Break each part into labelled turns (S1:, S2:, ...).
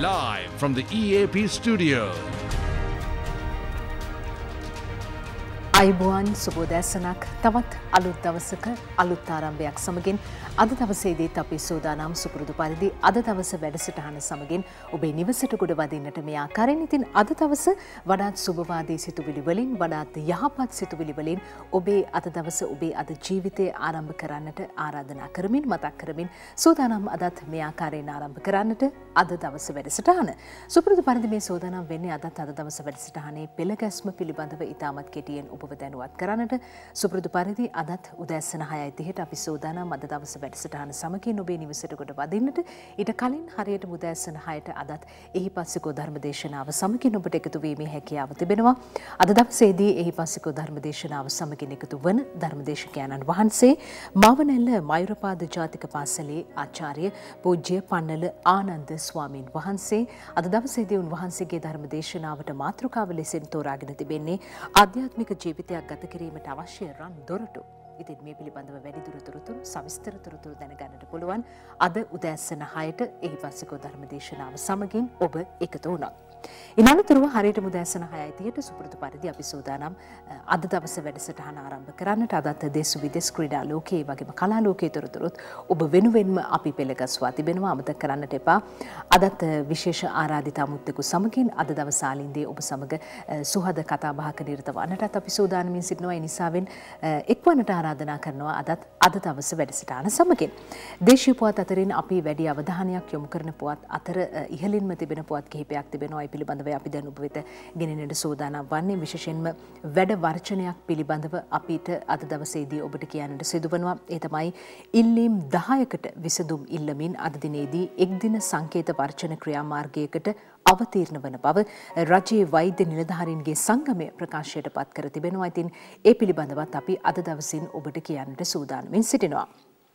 S1: live from the EAP studio.
S2: අයිබෝන් සුබෝදෑසනක් තවත් අලුත් දවසක අලුත් ආරම්භයක් සමගින් අද දවසේදීත් අපි සූදානම් සුපුරුදු පරිදි අද දවස වැඩසටහන සමගින් ඔබේ නිවසට ගොඩ වදින්නට මේ ආකාරයෙන් ඉතින් අද දවස වඩාත් සුබවාදී සිතුවිලි වලින් වඩාත් යහපත් සිතුවිලි වලින් ඔබේ අද දවස ඔබේ අද ජීවිතය ආරම්භ කරන්නට ආරාධනා කරමින් මතක් කරමින් සූදානම් අදත් මේ ආකාරයෙන් ආරම්භ කරන්නට අද දවස වැඩසටහන සුපුරුදු පරිදි මේ සූදානම් වෙන්නේ අදත් අද දවස වැඩසටහනේ පෙළගැස්ම පිළිබඳව ඉතාමත් කෙටියෙන් ඔබව දැනුවත් කරන්නට සුපුරුදු පරිදි අදත් උදෑසන 6:30ට අපි සූදානම් අද දවස වැඩසටහන සමගින් ඔබේ නිවසට කොට වදින්නට ඊට කලින් හරියට උදෑසන 6ට අදත් එහිපස්සිකෝ ධර්මදේශනාව සමගින් ඔබට එකතු වීමේ හැකියාව තිබෙනවා. අද දවසේදී එහිපස්සිකෝ ධර්මදේශනාව සමගින් එකතු වන ධර්මදේශකයන්න් වහන්සේ මාවනැල්ල මයුරපාද ජාතික පාසලේ ආචාර්ය පූජ්‍ය පන්නල ආනන්ද ස්වාමීන් වහන්සේ අද දවසේදී උන්වහන්සේගේ ධර්මදේශනාවට මාතෘකාව ලෙසින් තෝරාගෙන තිබෙන්නේ ආධ්‍යාත්මික ජීවිතයක් ගත කිරීමට අවශ්‍ය රන් දොරටු. ඉතින් මේ පිළිබඳව වැඩිදුර තොරතුරු සවිස්තර තොරතුරු දැනගන්නට පුළුවන් අද උදෑසන 6ට එහිපස්සිකෝ ධර්මදේශනාව සමගින් ඔබ එකතු වුණා. ඉනලතුරුව හරියට උදෑසන 6:30ට සුපුරුදු පරිදි අපි සූදානම් අද දවසේ වැඩසටහන ආරම්භ කරන්නට අදත් දේශ විදේශ ක්‍රීඩා ලෝකයේ වගේම කලා ලෝකයේ තොරතුරුත් ඔබ වෙනුවෙන්ම අපි පෙළගස්වා තිබෙනවා. අමතක කරන්නට එපා. අදත් විශේෂ ආරාධිත අමුත්තෙකු සමගින් අද දවස ආලින්දේ ඔබ සමග සුහද කතා බහක නිරත වන්නටත් අපි සූදානමින් සිටිනවා. ඒ නිසාවෙන් එක්වන්නට ආරාධනා කරනවා අදත් අද දවස වැඩසටහන සමගින්. දේශීය පුවත් අතරින් අපි වැඩි අවධානයක් යොමු කරන පුවත් අතර ඉහළින්ම තිබෙන පුවත් කිහිපයක් තිබෙනවා. පිළිබඳව අපි දැන් ඔබ වෙත ගෙනෙන්නට සූදානම් වන්නේ විශේෂයෙන්ම වැඩ වර්ජනයක් පිළිබඳව අපිට අද දවසේදී ඔබට කියන්නට සිදුවනවා. ඒ තමයි ඉල්ලීම් 10කට විසඳුම් ඉල්ලමින් අද දිනේදී එක්දින සංකේත වර්ජන ක්‍රියාමාර්ගයකට අවතීර්ණ වන බව රජයේ වෛද්‍ය නිලධාරීන්ගේ සංගමය ප්‍රකාශයට පත් කර තිබෙනවා. ඉතින් ඒ පිළිබඳවත් අපි අද දවසින් ඔබට කියන්නට සූදානමින් සිටිනවා.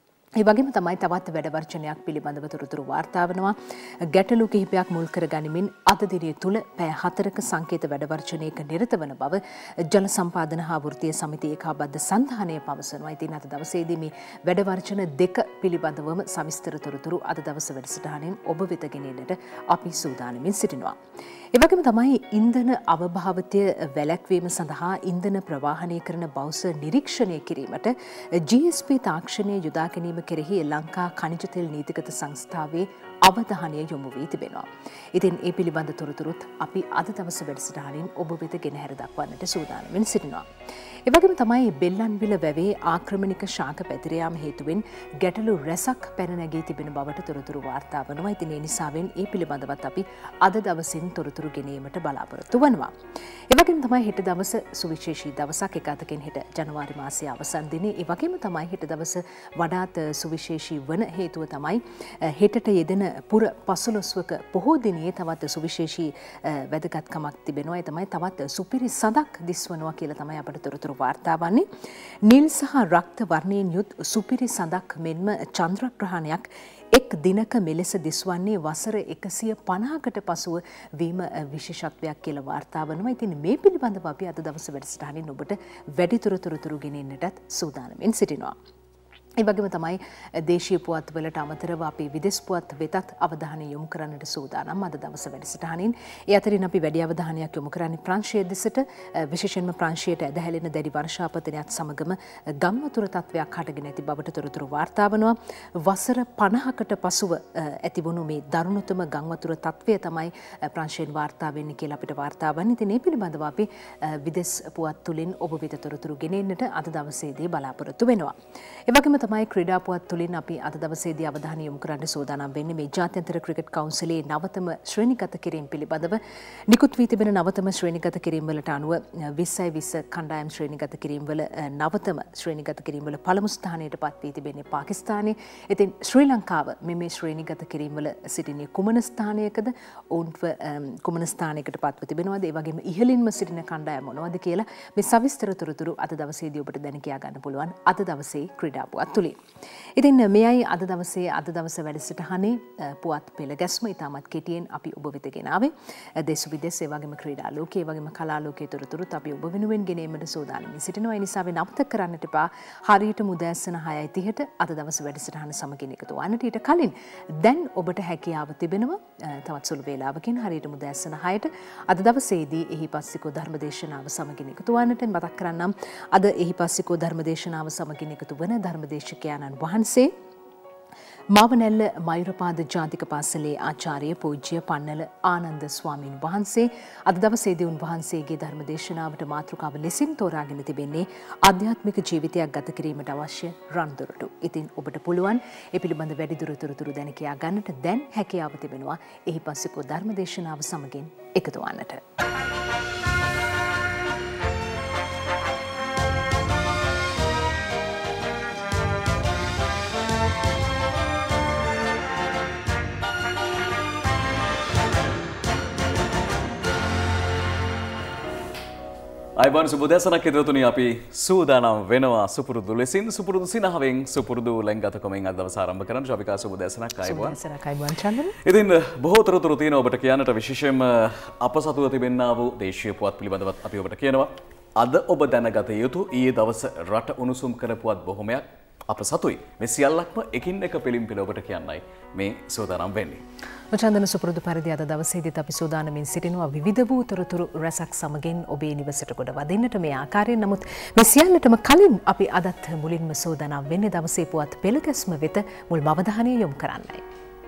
S2: ඒ වගේම තමයි තවත් වැඩ වර්ජනයක් පිළිබඳව තොරතුරු වාර්තා වෙනවා. ගැටලු කිහිපයක් මුල් කර ගනිමින් අද දිනය තුල පැය 4ක සංකේත වැඩ වර්ජනයක නිරත වන බව ජල සම්පාදන හා වෘත්තීය සමිතියේ ඒකාබද්ධ සංධානය පවසනවා. ඉතින් අද දවසේදී මේ වැඩ වර්ජන දෙක පිළිබඳවම සවිස්තර තොරතුරු අද දවසේ වැඩසටහනෙන් ඔබ වෙත ගෙනෙන්නට අපි සූදානමින් සිටිනවා. ඒ වගේම තමයි ඉන්ධන අවභාවිතය වැළැක්වීම සඳහා ඉන්ධන ප්‍රවාහනය කරන බවුස නිරීක්ෂණය කිරීමට GSP තාක්ෂණය යොදා ගැනීම කෙරෙහි ලංකා ඛනිජ තෙල් නීතිගත සංස්ථාවේ අවධානය යොමු වී තිබෙනවා. ඉතින් ඒ පිළිබඳ තොරතුරුත් අපි අද දවසේ වැඩසටහනින් ඔබ වෙත ගෙනහැර දක්වන්නට සූදානම්වෙන් සිටිනවා. ඒ වගේම තමයි බෙල්ලන්විල වැවේ ආක්‍රමණික ශාක පැතිර යාම හේතුවෙන් ගැටලු රැසක් පැන නැගී තිබෙන බවට තොරතුරු වාර්තා වනවා. ඉතින් ඒ නිසාවෙන් ඒ පිළිබඳවත් අපි අද දවසින් තොරතුරු ගෙනීමට බලාපොරොත්තු වෙනවා. ඒ වගේම තමයි හෙට දවස සුවිශේෂී දවසක්. එක අතකින් හෙට ජනවාරි මාසයේ අවසන් දිනේ. ඒ වගේම තමයි හෙට දවස වඩාත් සුවිශේෂී වන හේතුව තමයි හෙටට යෙදෙන පුර 15වක පොහෝ දිනේ තවත් සුවිශේෂී වැදගත්කමක් තිබෙනවා. ඒ තමයි තවත් සුපිරි සඳක් දිස්වනවා කියලා තමයි අපට තොරතුරු වාර්තා වන්නේ. නිල් සහ රක්ත වර්ණයෙන් යුත් සුපිරි සඳක් මෙන්ම චන්ද්‍රග්‍රහණයක් එක් දිනක මෙලෙස දිස්වන්නේ වසර 150කට පසුව වීම විශේෂත්වයක් කියලා වාර්තා වනවා. ඉතින් මේ පිළිබඳව අපි අද දවසේ වැඩසටහනින් ඔබට වැඩිදුර තොරතුරු ගෙනෙන්නටත් සූදානම්ෙන් සිටිනවා. ඒ වගේම තමයි දේශීය පුවත් වලට අමතරව අපි විදේශ පුවත් වෙතත් අවධානය යොමු කරන්නට සූදානම් අද දවසේ වැඩසටහනින්. ඒ අතරින් අපි වැඩි අවධානයක් යොමු කරන්නේ ප්‍රංශය දෙසට විශේෂයෙන්ම ප්‍රංශයට ඇදහැලෙන දැඩි වර්ෂාපතනයත් සමගම ගම්වතුර තත්වයක් හටගෙන ඇති බවට තොරතුරු වාර්තා වනවා. වසර 50කට පසුව ඇතිවුණු මේ දරුණුතම ගම්වතුර තත්වය තමයි ප්‍රංශයෙන් වාර්තා වෙන්නේ කියලා අපිට වාර්තා වන්නේ. ඉතින් මේ පිළිබඳව අපි විදේශ පුවත් තුලින් ඔබ වෙත තොරතුරු ගෙනෙන්නට අද දවසේදී බලාපොරොත්තු වෙනවා. ඒ වගේම තමයි ක්‍රීඩා පුවත් තුලින් අපි අද දවසේදී අවධානය යොමු කරන්න සූදානම් වෙන්නේ මේ ජාත්‍යන්තර ක්‍රිකට් කවුන්සිලේ නවතම ශ්‍රේණිගත කිරීම පිළිබඳව. නිකුත් වී තිබෙන නවතම ශ්‍රේණිගත කිරීම වලට අනුව 2020 කණ්ඩායම් ශ්‍රේණිගත කිරීම වල නවතම ශ්‍රේණිගත කිරීම වල පළමු ස්ථානයට පත් වී තිබෙන්නේ පාකිස්තානයේ. ඉතින් ශ්‍රී ලංකාව මේ ශ්‍රේණිගත කිරීම වල සිටින්නේ කුමන ස්ථානයකද? ඔවුන්ව කුමන ස්ථානයකට පත්ව තිබෙනවද? ඒ වගේම ඉහළින්ම සිටින කණ්ඩායම මොනවද කියලා මේ සවිස්තර තොරතුරු අද දවසේදී ඔබට දැන කියා ගන්න පුළුවන් අද දවසේ ක්‍රීඩා පුවත් තුලින්. ඉතින් මෙයයි අද දවස වැඩසටහනේ පුවත් පෙළ ගැස්ම ඉතාමත් කෙටියෙන් අපි ඔබ වෙත ගෙනාවේ. දේශ විදේශ ඒ වගේම ක්‍රීඩා ලෝකයේ වගේම කලා ලෝකයේ තොරතුරුත් අපි ඔබ වෙනුවෙන් ගෙනීමට සූදානම් සිටිනවා. ඒ නිසා වෙන අමතක කරන්නට එපා. හරියට මුදෑසන 6:30ට අද දවස් වැඩසටහන සමගින් එකතු වන්නට. ඊට කලින් දැන් ඔබට හැකියාව තිබෙනවා තවත් සුළු වේලාවකින් හරියට මුදෑසන 6ට අද දවසේදී එහිපස්සිකෝ ධර්මදේශනාව සමගින් එකතු වන්නට මතක් කරන්නම්. අද එහිපස්සිකෝ ධර්මදේශනාව සමගින් එකතු වන ධර්මදේශකයන්න් වහන්සේ මාවනැල්ල මයුරපාද ජාතික පාසලේ ආචාර්ය පූජ්‍ය පන්නල ආනන්ද ස්වාමීන් වහන්සේ අද දවසේදී උන්වහන්සේගේ ධර්මදේශනාවට මාතෘකාව ලෙසින් තෝරාගෙන තිබෙන්නේ ආධ්‍යාත්මික ජීවිතයක් ගත කිරීමට අවශ්‍ය රන්දොරටු. ඉතින් ඔබට පුළුවන් ඒ පිළිබඳ වැඩිදුර තොරතුරු දැන කියා ගන්නට දැන් හැකියාව තිබෙනවා එහිපස්සිකෝ ධර්මදේශනාව සමගින් එකතු වන්නට.
S3: අයිබෝන් සුබදෑසනක් ඉදිරියතුනි අපි සූදානම් වෙනවා සුපුරුදු ලෙසින් සුපුරුදු සිනහවෙන් සුපුරුදු ලෙන්ගතකමෙන් අද දවස ආරම්භ කරන්න. ශාවිකා සුබදෑසනක් අයිබෝන්.
S2: සුබදෑසනක් අයිබෝන් චන්දන.
S3: ඉතින් බොහෝ තොරතුරු තියෙන ඔබට කියන්නට විශේෂයෙන්ම අප සතුව තිබෙන්නා වූ දේශීය පුවත් පිළිබඳව අපි ඔබට කියනවා. අද ඔබ දැනගත යුතු ඊයේ දවස රට උණුසුම් කර පුවත් බොහොමයක් අප සතුයි. මේ සියල්ලක්ම එකින් එක පිළිම් පිළ ඔබට කියන්නයි මේ සූදානම් වෙන්නේ.
S2: චන්දන සුපුරුදු පරිදි අද දවසේදීත් අපි සූදානමින් සිටිනවා විවිධ වූ තොරතුරු රැසක් සමගින් ඔබේ නිවසට කොට වදින්නට මේ ආකාරයෙන්. නමුත් මේ සියල්ලටම කලින් අපි අදත් මුලින්ම සූදානම් වෙන්නේ දවසේ පුවත් පෙළගැස්ම වෙත මුල්ම අවධානය යොමු කරන්නයි.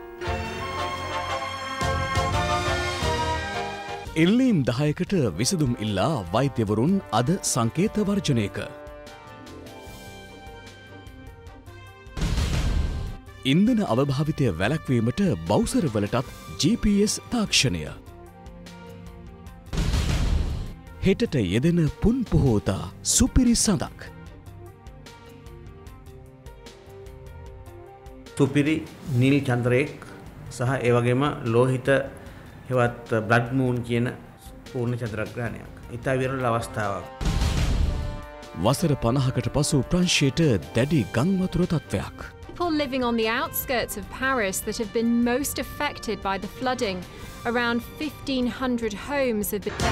S1: ඉල්ලීම් 10කට විසඳුම් ඉල්ලා වෛද්‍යවරුන් අද සංකේත වර්ජනයක. ඉන්ධන අවභාවිතය වැළැක්වීමට බවුසරවලටත් GPS තාක්ෂණය. හෙටට යෙදෙන පුන් පොහෝතා සුපිරි සඳක්.
S4: සුපිරි නිල් චන්ද්‍රයෙක් සහ ඒ වගේම ලෝහිත හෙවත් බ්ලඩ් මූන් කියන පූර්ණ චන්ද්‍රග්‍රහණයක්. ඉතා විරල අවස්ථාවක්.
S1: වසර 50කට පසු ප්‍රංශයට දැඩි ගංවතුර තත්ත්වයක්.
S5: People living on the outskirts of Paris that have been most affected by the flooding. Around 1,500 homes have been...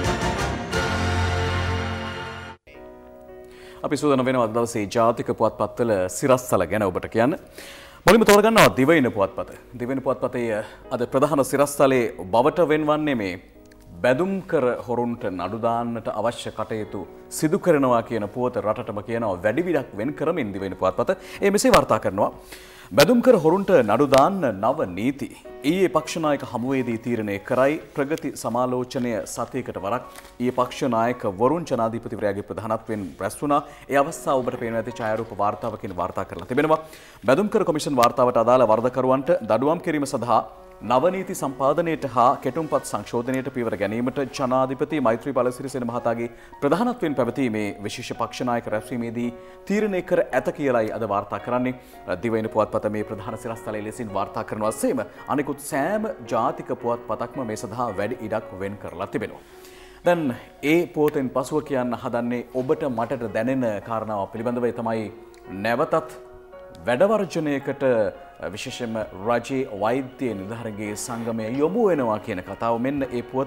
S3: අපි සූදානම් වෙනවා අද දවසේ ජාතික පුවත්පත්වල සිරස්තල ගැන ඔබට කියන්න. මුලින්ම තෝරගන්නවා දිවයින පුවත්පත. දිවයින පුවත්පතේ අද ප්‍රධාන සිරස්තලයේ බවට වෙන්වන්නේ මේ බැදුම්කර හොරුන්ට නඩු දාන්නට අවශ්‍ය කටයුතු සිදු කරනවා කියන පුවත රටටම කියනවා වැඩි විඩක් වෙන් කරමින් දිවයින පුවත්පත ඒ මෙසේ වාර්තා කරනවා. බැදුම්කර හොරුන්ට නඩු දාන්න නව නීති. ඊයේ පක්ෂ නායක හමුවේදී තීරණය කරයි ප්‍රගති සමාලෝචනය සතියකට වරක් ඊයේ පක්ෂ නායක වරුන් ජනාධිපතිවරයාගේ ප්‍රධානත්වයෙන් රැස් වුණා. ඒ අවස්ථාව ඔබට පේන ඇති ඡායාරූප වාර්තාවකින් වාර්තා කරලා තිබෙනවා. බැදුම්කර කොමිෂන් වාර්තාවට අදාළ වරදකරුවන්ට දඩුවම් කිරීම සඳහා නවනීති සම්පාදනයට හා කෙටුම්පත් සංශෝධනයට පියවර ගැනීමට ජනාධිපති මෛත්‍රීපාල සිරිසේන මහතාගේ ප්‍රධානත්වයෙන් පැවතීමේ විශේෂ පක්ෂ නායක රැස්වීමේදී තීරණය කර ඇත කියලායි අද වාර්තා කරන්නේ. දිවයින පුවත්පත මේ ප්‍රධාන සිරස්තලයේ ලෙසින් වාර්තා කරනවා සේම අනිකුත් සෑම ජාතික පුවත්පතක්ම මේ සඳහා වැඩි ඉඩක් වෙන් කරලා තිබෙනවා. දැන් ඒ පුවතෙන් පසුව කියන්න හදන්නේ ඔබට මටට දැනෙන කාරණාව පිළිබඳව තමයි නැවතත් වැඩවර්ජනයකට විශේෂයෙන්ම රජයේ වෛද්‍ය නිලධාරීන්ගේ සංගමය යොමු වෙනවා කියන කතාව. මෙන්න ඒ පුවත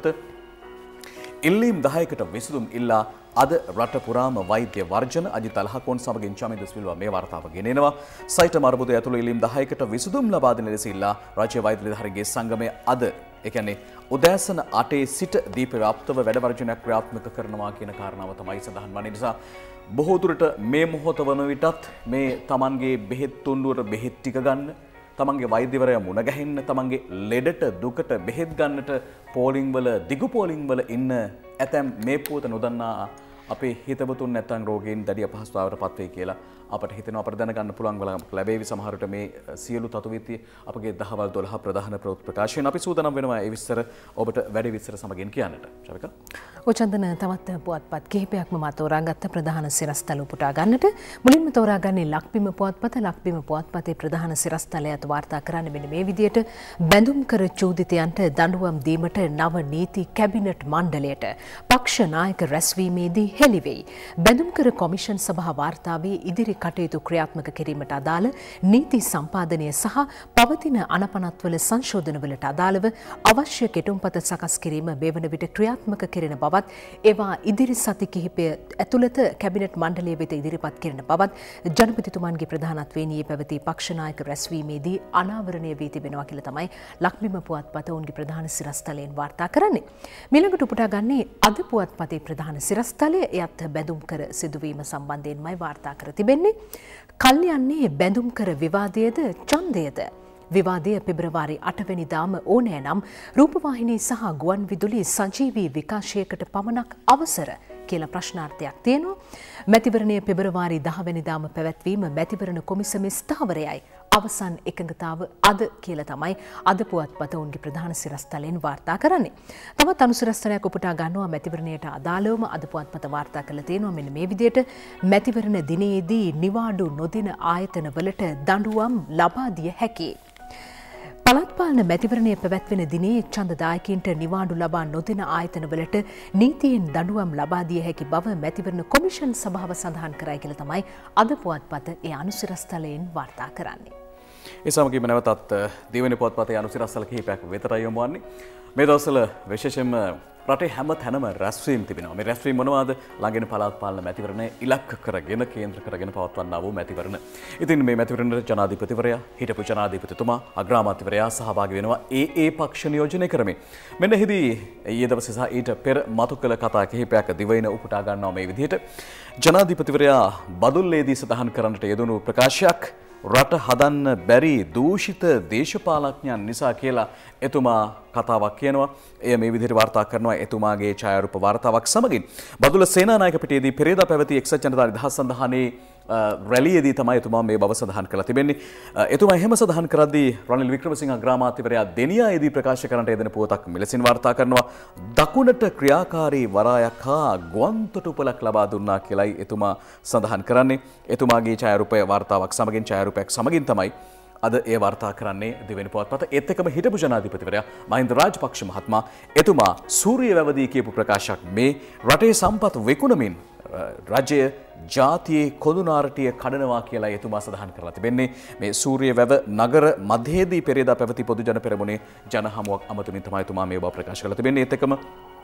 S3: ඉල්ලීම් 10කට විසඳුම් ඉල්ලා අද රට පුරාම වෛද්‍ය වර්ජන අජිත් අල්හකොන් සමගින් චමින්ද සිල්වා මේ වාර්තාව ගෙනෙනවා. සයිට අර්බුදය ඇතුළු ඉල්ලීම් 10කට විසඳුම් ලබා දෙන ලෙස ඉල්ලා රජයේ වෛද්‍ය නිලධාරීන්ගේ සංගමය අද ඒ කියන්නේ උදෑසන 8 සිට දීපව්‍යාප්තව වැඩවර්ජනයක් ක්‍රියාත්මක කරනවා කියන කාරණාව තමයි සඳහන් වන්නේ. නිසා බොහෝ දුරට මේ මොහොත වන විටත් මේ Tamanගේ බෙහෙත් තුණ්ඩුවට බෙහෙත් ටික ගන්න, Tamanගේ වෛද්‍යවරයා මුණ ගැහෙන්න, Tamanගේ ලෙඩට දුකට බෙහෙත් ගන්නට පෝලිං වල දිගු පෝලිං වල ඉන්න ඇතැම් මේ පුවත නොදන්නා අපේ හිතවතුන් නැත්නම් රෝගීන් දැඩි අපහසුතාවයට පත් වෙයි කියලා අපට හිතෙනවා. අපට දැනගන්න පුළුවන් ලැබෙවි සමහරට මේ සියලු තතුවිති අපගේ දහවල් 12 ප්‍රධාන ප්‍රකාශයෙන් අපි සූදානම් වෙනවා ඒ විස්තර ඔබට වැඩි විස්තර සමගින් කියන්නට. ශාවිකා
S2: ඔචන්දන තවත් පුවත්පත් කිහිපයක්ම මා තෝරාගත්ත ප්‍රධාන සිරස්තල උපුටා ගන්නට මුලින්ම තෝරාගන්නේ ලක්බිම පුවත්පත. ලක්බිම පුවත්පතේ ප්‍රධාන සිරස්තලයත් වාර්තා කරන්නේ මෙන්න මේ විදියට බැඳුම් කර චෝදිතයන්ට දඬුවම් දීමට නව නීති කැබිනට් මණ්ඩලයට පක්ෂ නායක රැස්වීමේදී හෙළි වෙයි. බැඳුම්කර කොමිෂන් සභා වාර්තාවේ ඉදිරි කටයුතු ක්‍රියාත්මක කිරීමට අදාළ නීති සම්පාදනය සහ පවතින අනපනත්වල සංශෝධනවලට අදාළව අවශ්‍ය කෙටුම්පත සකස් කිරීම මේ වන විට ක්‍රියාත්මක කෙරෙන බවත් ඒවා ඉදිරි සති කිහිපය ඇතුළත කැබිනට් මණ්ඩලය වෙත ඉදිරිපත් කෙරෙන බවත් ජනපතිතුමන්ගේ ප්‍රධානත්වයෙන් ඊයේ පැවති පක්ෂ නායක රැස්වීමේදී අනාවරණය වී තිබෙනවා කියලා තමයි ලක්බිම පුවත්පත ඔවුන්ගේ ප්‍රධාන සිරස්තලයෙන් වාර්තා කරන්නේ. මීළඟට උපුටා ගන්නේ අද පුවත්පතේ ප්‍රධාන සිරස්තලය එයත් බැඳුම් කර සිදුවීම සම්බන්ධයෙන්මයි වාර්තා කර තිබෙන්නේ. කල්යන්නේ බැඳුම් කර විවාදයේද ඡන්දයේද? විවාදය පෙබරවාරි 8 වෙනිදාම ඕනෑ නම් රූපවාහිනී සහ ගුවන් විදුලි සජීවී විකාශයකට පමණක් අවසර කියලා ප්‍රශ්නාර්ථයක් තියෙනවා. මැතිවරණය පෙබරවාරි 10 වෙනිදාම පැවැත්වීම මැතිවරණ කොමිසමේ ස්ථාවරයයි. අවසන් එකඟතාව අද කියලා තමයි අද පුවත්පත ඔවුන්ගේ ප්‍රධාන සිරස්තලයෙන් වාර්තා කරන්නේ. තවත් අනුසිරස්තලයක් උපුටා ගන්නවා මැතිවරණයට අදාළවම අද පුවත්පත වාර්තා කරලා තියෙනවා මෙන්න මේ විදිහට මැතිවරණ දිනයේදී නිවාඩු නොදින ආයතනවලට දඬුවම් ලබා දිය හැකියි. පළාත් පාලන මැතිවරණය පැවැත්වෙන දිනේ ඡන්දදායකයින්ට නිවාඩු ලබා නොදෙන ආයතනවලට නීතියෙන් දඬුවම් ලබා දිය හැකි බව මැතිවරණ කොමිෂන් සභාව සඳහන් කරයි කියලා තමයි අද පුවත්පත ඒ අනුසිරස්තලයෙන් වාර්තා කරන්නේ.
S3: ඒ සමගින්ම නැවතත් දෙවෙනි පුවත්පතේ අනුසිරස්තල කිහිපයක් වෙතටයි යොමු වන්නේ. මේ දවස්වල විශේෂයෙන්ම රටේ හැම තැනම රැස්වීම් තිබෙනවා. මේ රැස්වීම් මොනවාද? ළඟින පළාත් පාලන මැතිවරණය ඉලක්ක කරගෙන කේන්ද්‍ර කරගෙන පවත්වන්නා වූ මැතිවරණ. ඉතින් මේ මැතිවරණයට ජනාධිපතිවරයා, හිටපු ජනාධිපතිතුමා, අග්‍රාමාත්‍යවරයා සහභාගී වෙනවා ඒ පක්ෂ නියෝජනය කරමින්. මෙන්න එහිදී ඊයේ දවසේ සහ ඊට පෙර මතු කළ කතා කිහිපයක් දිවයින උපුටා ගන්නවා මේ විදිහට. ජනාධිපතිවරයා බදුල්ලේදී සඳහන් කරන්නට යෙදුණු ප්‍රකාශයක් රට හදන්න බැරි දූෂිත දේශපාලඥයන් නිසා කියලා එතුමා කතාවක් කියනවා. එය මේ විදිහට වාර්තා කරනවා එතුමාගේ ඡායාරූප වාර්තාවක් සමගින්. බදුල්ල සේනානායක පිටියේදී පෙරේදා පැවති එක්සත් ජනතා නිදහස් සන්ධානයේ රැලියේදී තමයි එතුමා මේ බව සඳහන් කරලා තිබෙන්නේ. එතුමා එහෙම සඳහන් කරද්දී රනිල් වික්‍රමසිංහ අග්‍රාමාත්‍යවරයා දෙනියායේදී ප්‍රකාශ කරන්නට යෙදෙන පුවතක් මෙලෙසින් වාර්තා කරනවා. දකුණට ක්‍රියාකාරී වරායක් හා ගුවන් තොටුපළක් ලබා දුන්නා කියලායි එතුමා සඳහන් කරන්නේ. එතුමාගේ ඡායාරූපය වාර්තාවක් සමගින් ඡායාරූපයක් සමගින් තමයි අද ඒ වාර්තා කරන්නේ දෙවෙනි පුවත්පත. ඒත් එක්කම හිටපු ජනාධිපතිවරයා මහින්ද රාජපක්ෂ මහත්මයා එතුමා සූරිය වැවදී කියපු ප්‍රකාශයක් මේ රටේ සම්පත් විකුණමින් රජය ජාතියේ කොඳුනාරටිය කඩනවා කියලා එතුමා සඳහන් කරලා තිබෙන්නේ. මේ සූරිය වැව නගර මැදයේදී පෙරේදා පැවති පොදු ජන පෙරමුණේ ජන හමුවක් අමතමින් තමයි එතුමා මේ බව ප්‍රකාශ කරලා තිබෙන්නේ. ඒත් එක්කම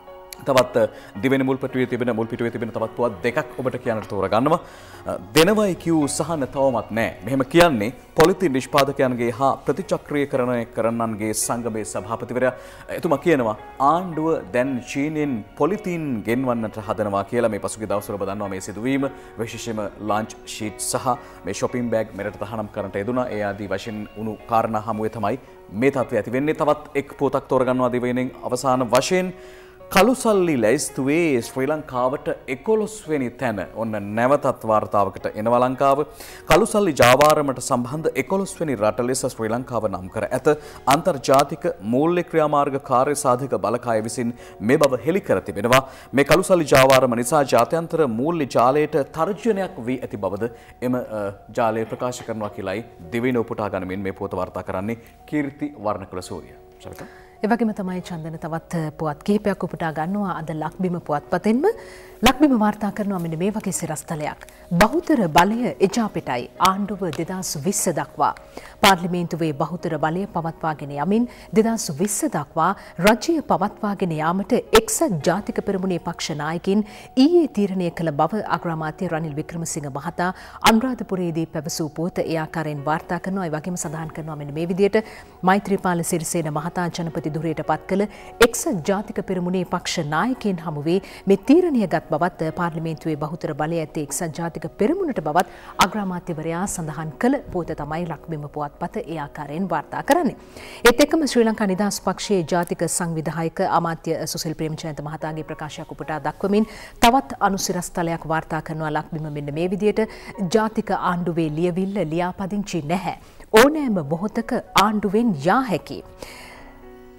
S3: තවත් දෙවෙනි මුල් පිටුවේ තිබෙන තවත් පුවත් දෙකක් ඔබට කියන්නට තෝරගන්නවා. දෙනවයි කියූ සහන තවමත් නැහැ. මෙහෙම කියන්නේ පොලිතින් නිෂ්පාදකයන්ගේ හා ප්‍රතිචක්‍රීයකරණය කරන්නන්ගේ සංගමේ සභාපතිවරයා. එතුමා කියනවා ආණ්ඩුව දැන් චීනෙන් පොලිතින් ගෙන්වන්නට හදනවා කියලා. මේ පසුගිය දවස්වල ඔබ දන්නවා මේ සිදුවීම. විශේෂයෙන්ම ලන්ච් ෂීට් සහ මේ shopping bag මෙරට තහනම් කරන්නට යෙදුණා. ඒ ආදී වශයෙන් උණු කාරණා හමුවේ තමයි මේ තත්ත්වය ඇති වෙන්නේ. තවත් එක් පුවතක් තෝරගන්නවා දිවයිනෙන් අවසාන වශයෙන් කළුසල්ලි ලැයිස්තුවේ ශ්‍රී ලංකාවට 11 වෙනි තැන. ඔන්න නැවතත් වාර්තාවකට එනවා ලංකාව. කළුසල්ලි ජාවාරමට සම්බන්ධ 11 වෙනි රට ලෙස ශ්‍රී ලංකාව නම් කර ඇත. අන්තර්ජාතික මූල්‍ය ක්‍රියාමාර්ග කාර්ය සාධක බලකාය විසින් මේ බව හෙළි කර තිබෙනවා. මේ කළුසල්ලි ජාවාරම නිසා ජාත්‍යන්තර මූල්‍ය ජාලයට තර්ජනයක් වී ඇති බවද එම ජාලය ප්‍රකාශ කරනවා කියලායි දෙවෙනි උපුටා ගනිමින් මේ පුවත වාර්තා කරන්නේ කීර්ති වර්ණකුල සූරිය. සරකම්
S2: එවැගේම තමයි චන්දන තවත් පුවත් කිහිපයක් උපුටා ගන්නවා අද ලක්බිම පුවත්පතෙන්ම. ලක්බිම වාර්තා කරනවා මෙන්න මේ වගේ සිරස්තලයක්. බහුතර බලය එජාපිටයි ආණ්ඩුව 2020 දක්වා. පාර්ලිමේන්තුවේ බහුතර බලය පවත්වාගෙන යමින් 2020 දක්වා රජය පවත්වාගෙන යාමට එක්සත් ජාතික පෙරමුණේ පක්ෂ නායකින් ඊයේ තීරණය කළ බව අග්‍රාමාත්‍ය රනිල් වික්‍රමසිංහ මහතා අනුරාධපුරයේදී පැවසූ පුවත ඒ ආකාරයෙන් වාර්තා කරනවා. ඒ වගේම සඳහන් කරනවා මෙන්න මේ විදිහට මෛත්‍රීපාල සිරිසේන මහතා ජනපති දුරයට පත් කළ එක්සත් ජාතික පෙරමුණේ පක්ෂ නායකයන් හමුවේ මේ තීරණය ගත් බවත් පාර්ලිමේන්තුවේ බහුතර බලය ඇත්තේ එක්සත් ජාතික පෙරමුණට බවත් අග්‍රාමාත්‍යවරයා සඳහන් කළ පුවත තමයි ලක්බිම පුවත්පත ඒ ආකාරයෙන් වාර්තා කරන්නේ. ඒත් එක්කම ශ්‍රී ලංකා නිදහස් පක්ෂයේ ජාතික සංවිධායක අමාත්‍ය සුසිල් ප්‍රේමචන්ද්‍ර මහතාගේ ප්‍රකාශයක් උපුටා දක්වමින් තවත් අනුසිරස්තලයක් වාර්තා කරනවා ලක්බිම මෙන්න මේ විදියට ජාතික ආණ්ඩුවේ ලියවිල්ල ලියාපදිංචි නැහැ. ඕනෑම මොහොතක ආණ්ඩුවෙන් යා හැකි.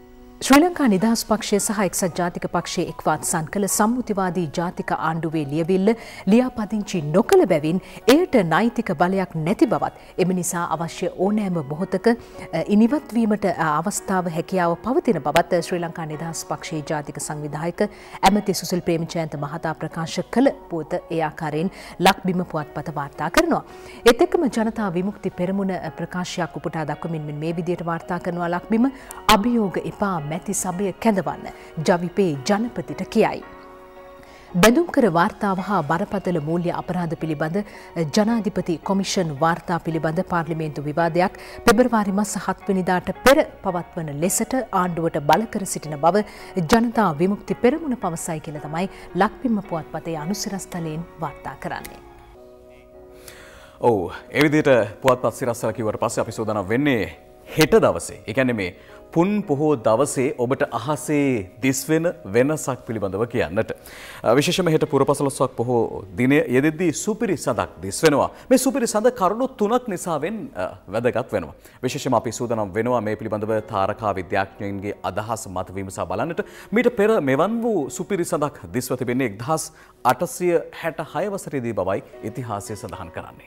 S2: ශ්‍රී ලංකා නිදහස් පක්ෂය සහ එක්සත් ජාතික පක්ෂයේ එක්වාත්සන් කළ සම්මුතිවාදී ජාතික ආණ්ඩුවේ ලියවිල්ල ලියාපදිංචි නොකළ බැවින් එයට නෛතික බලයක් නැති බවත් එම නිසා අවශ්‍ය ඕනෑම මොහොතක ඉනිවත්වීමට අවස්ථාව හැකියාව පවතින බවත් ශ්‍රී ලංකා නිදහස් පක්ෂයේ ජාතික සංවිධායක ඇමති සුසිල් ප්‍රේමචන්ද්‍ර මහතා ප්‍රකාශ කළ පුවත ඒ ආකාරයෙන් ලක්බිම පුවත්පත වාර්තා කරනවා. ඒත් එක්කම ජනතා විමුක්ති පෙරමුණ ප්‍රකාශයක් උපුටා දක්වමින් මේ විදියට වාර්තා කරනවා ලක්බිම අභියෝග එපා මැති සභය කැඳවන්න ජවිපේ ජනපතිට කියයි. බැඳුම්කර වාර්තාව හා බරපතල මූල්‍ය අපරාධ පිළිබඳ ජනාධිපති කොමිෂන් වාර්තා පිළිබඳ පාර්ලිමේන්තු විවාදයක් පෙබරවාරි මාස 7 වෙනිදාට පෙර පවත්වන ලෙසට ආණ්ඩුවට බල කර සිටින බව ජනතා විමුක්ති පෙරමුණ පවසයි කියලා තමයි ලක්බිම පුවත්පතේ අනුසිරස්තලයෙන් වාර්තා කරන්නේ.
S3: ඔව් ඒ විදිහට පුවත්පත් සිරස්තල කිව්වට පස්සේ අපි සූදානම් වෙන්නේ හෙට දවසේ. ඒ කියන්නේ මේ පුන් පොහෝ දවසේ ඔබට අහසේ දිස්වෙන වෙනසක් පිළිබඳව කියන්නට. විශේෂයෙන්ම හෙට පුරපසළොස්වක් පොහෝ දිනය යෙදෙද්දී සුපිරි සඳක් දිස්වෙනවා. මේ සුපිරි සඳ කරුණු තුනක් නිසාවෙන් වැදගත් වෙනවා. විශේෂයෙන්ම අපි සූදානම් වෙනවා මේ පිළිබඳව තාරකා විද්‍යාඥයින්ගේ අදහස් මත විමසා බලන්නට. මීට පෙර මෙවන් වූ සුපිරි සඳක් දිස්ව තිබෙන්නේ 1866 වසරේදී බවයි ඉතිහාසය සඳහන් කරන්නේ.